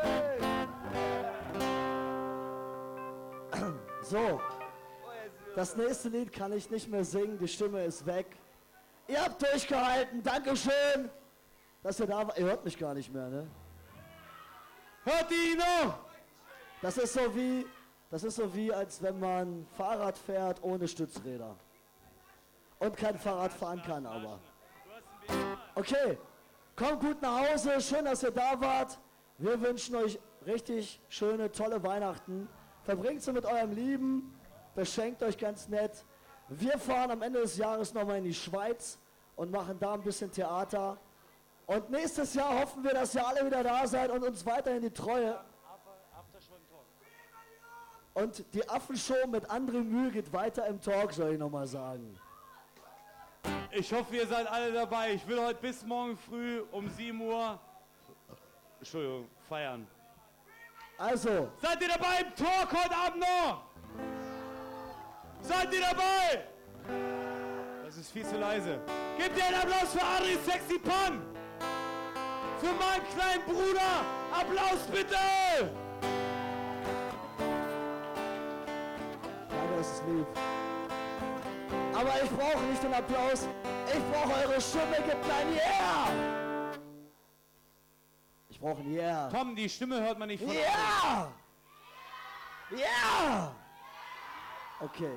Speaker 5: So, das nächste Lied kann ich nicht mehr singen, die Stimme ist weg. Ihr habt durchgehalten, Dankeschön, dass ihr da wart. Ihr hört mich gar nicht mehr, ne?
Speaker 7: Hört ihr ihn noch?
Speaker 5: Das ist so wie, das ist so wie, als wenn man Fahrrad fährt ohne Stützräder. Und kein Fahrrad fahren kann, aber. Okay, kommt gut nach Hause, schön, dass ihr da wart. Wir wünschen euch richtig schöne, tolle Weihnachten. Verbringt sie mit eurem Lieben, beschenkt euch ganz nett. Wir fahren am Ende des Jahres nochmal in die Schweiz und machen da ein bisschen Theater. Und nächstes Jahr hoffen wir, dass ihr alle wieder da seid und uns weiterhin die Treue. Und die Affenshow mit André Mühl geht weiter im Talk, soll ich nochmal sagen.
Speaker 7: Ich hoffe, ihr seid alle dabei. Ich will heute bis morgen früh um sieben Uhr, Entschuldigung, feiern.
Speaker 5: Also,
Speaker 7: Seid ihr dabei im Talk heute Abend noch? Seid ihr dabei? Das ist viel zu leise. Gebt ihr einen Applaus für Adri Sexy Pan. Für meinen kleinen Bruder. Applaus bitte.
Speaker 5: danke, das ist lieb. Aber ich brauche nicht den Applaus. Ich brauche eure Stimme, gebt ein Yeah! Ich brauche ein Yeah.
Speaker 7: Tom, die Stimme hört man nicht von
Speaker 5: Yeah! Yeah! Okay.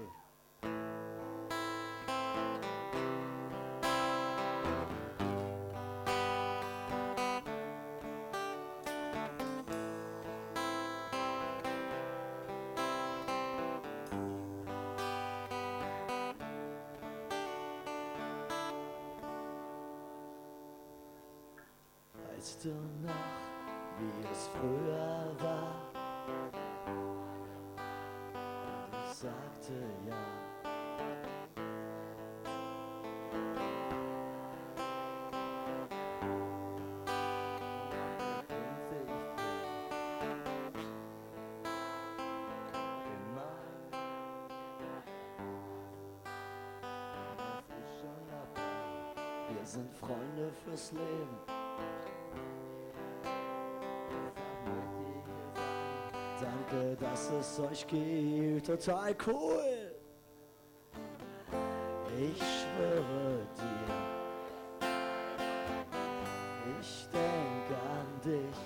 Speaker 5: Weißt du noch, wie es früher war? Ich sagte ja. Wir sind Freunde fürs Leben. Danke, dass es euch gibt, total cool. Ich schwöre dir, ich denke an dich.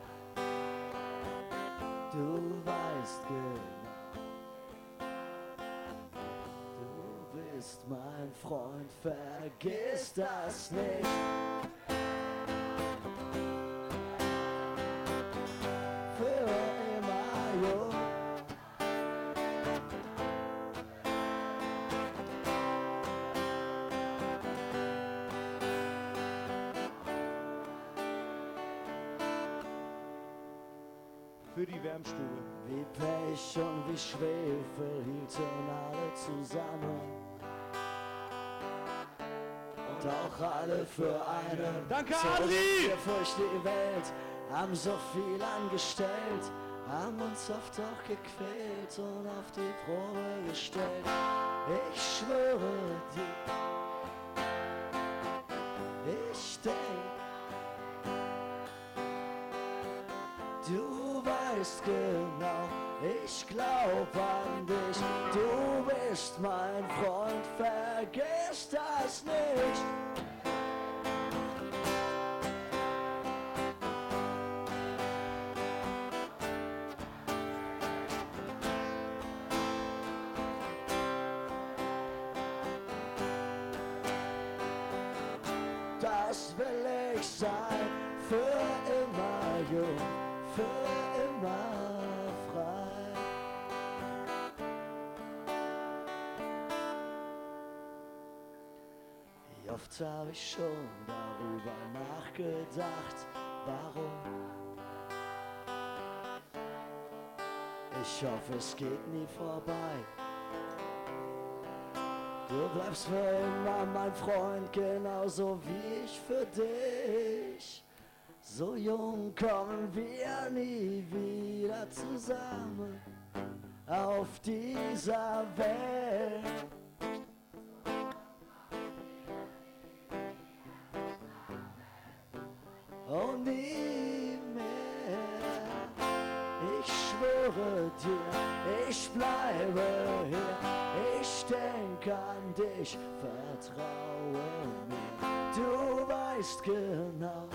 Speaker 5: Du weißt genau, du bist mein Freund, vergiss das nicht.
Speaker 7: Für die Wärmstube.
Speaker 5: Wie Pech und wie Schwefel hielten alle zusammen. Und auch alle für einen.
Speaker 7: Danke,
Speaker 5: so
Speaker 7: Adri!
Speaker 5: sind wir durch die Welt, haben so viel angestellt, haben uns oft auch gequält und auf die Probe gestellt. Ich schwöre dir, ich denk, du weißt genau, ich glaub an dich. Du bist mein Freund, vergiss das nicht. Das will ich sein, für immer jung, für immer frei. Wie oft habe ich schon darüber nachgedacht, warum? Ich hoffe, es geht nie vorbei. Du bleibst für immer mein Freund, genauso wie ich für dich. So jung kommen wir nie wieder zusammen auf dieser Welt. schwöre dir, ich bleibe hier. Ich denk an dich, vertraue mir. Du weißt genau,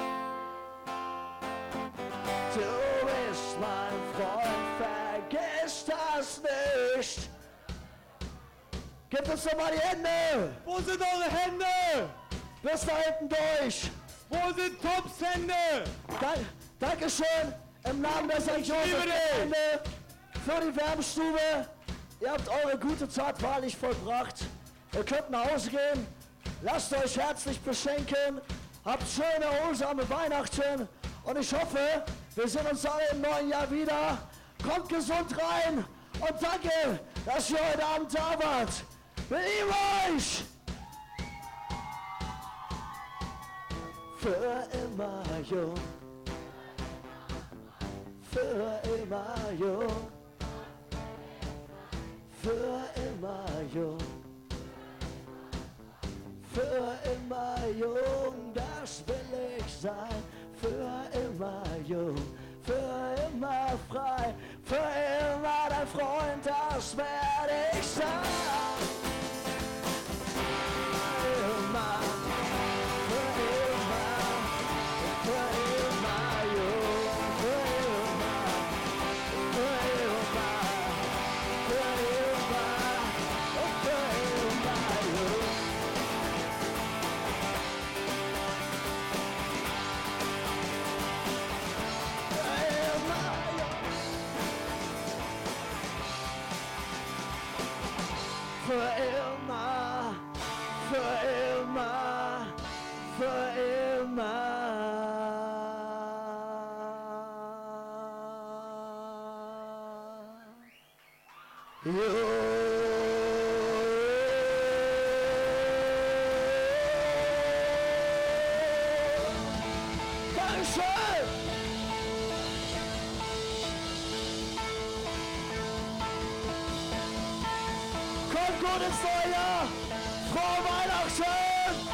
Speaker 5: du bist mein Freund, vergiss das nicht. Gebt uns doch mal die Hände!
Speaker 7: Wo sind eure Hände?
Speaker 5: Bis da hinten durch!
Speaker 7: Wo sind Toms Hände?
Speaker 5: Dank, Dankeschön im Namen der Sankt Josef-Gemeinde für die Wärmstube. Ihr habt eure gute Tat wahrlich vollbracht. Ihr könnt nach Hause gehen. Lasst euch herzlich beschenken. Habt schöne, erholsame Weihnachten. Und ich hoffe, wir sehen uns alle im neuen Jahr wieder. Kommt gesund rein. Und danke, dass ihr heute Abend da wart. Wir lieben euch! Für immer jung. Für immer jung. Für immer jung. Für immer jung, das will ich sein. Für immer jung. Für immer frei. Für immer dein Freund, das werde ich sein. Immer. Für immer, für immer, für immer. Dankeschön! Kommt gut ins neue Jahr! Frohe Weihnachten!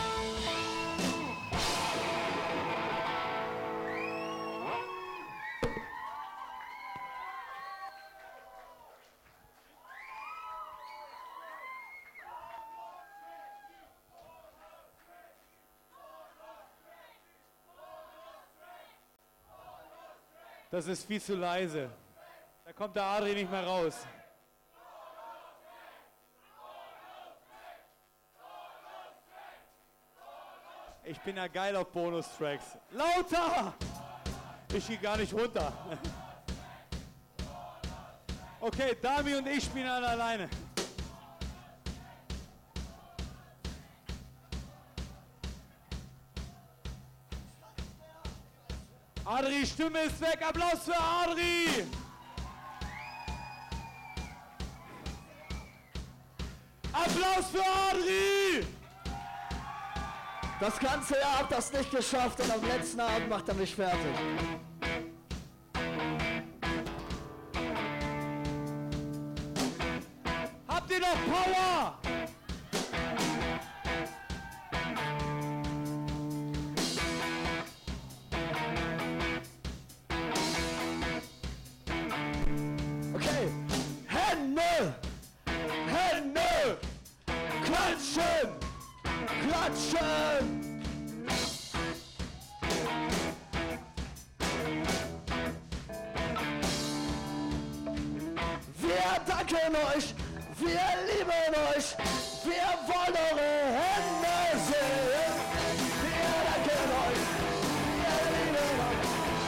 Speaker 7: Das ist viel zu leise. Da kommt der Adri nicht mehr raus. Ich bin ja geil auf Bonustracks. Lauter! Ich gehe gar nicht runter. Okay, Dami und ich spielen alle alleine. Adri, Stimme ist weg. Applaus für Adri! Applaus für Adri!
Speaker 5: Das ganze Jahr habt das nicht geschafft und am letzten Abend macht er mich fertig.
Speaker 7: Habt ihr noch Power?
Speaker 5: Okay, Hände, Hände, klatschen, klatschen. Wir danken euch, wir lieben euch, wir wollen eure Hände sehen. Wir danken euch, wir lieben euch.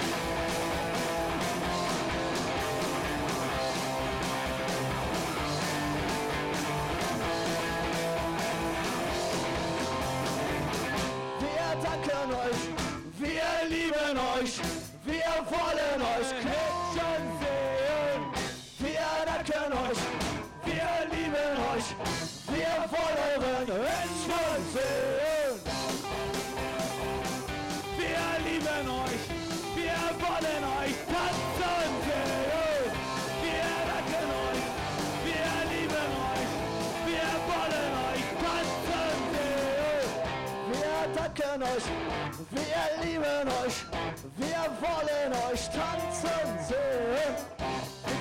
Speaker 5: Wir danken euch, wir lieben euch, wir wollen euch klatschen sehen. Wir danken euch, wir lieben euch, wir wollen euren Menschen sehen.
Speaker 7: Wir lieben euch, wir wollen euch tanzen sehen. Wir danken euch, wir lieben euch, wir wollen euch tanzen sehen.
Speaker 5: Wir danken euch, wir lieben euch, wir wollen euch tanzen sehen.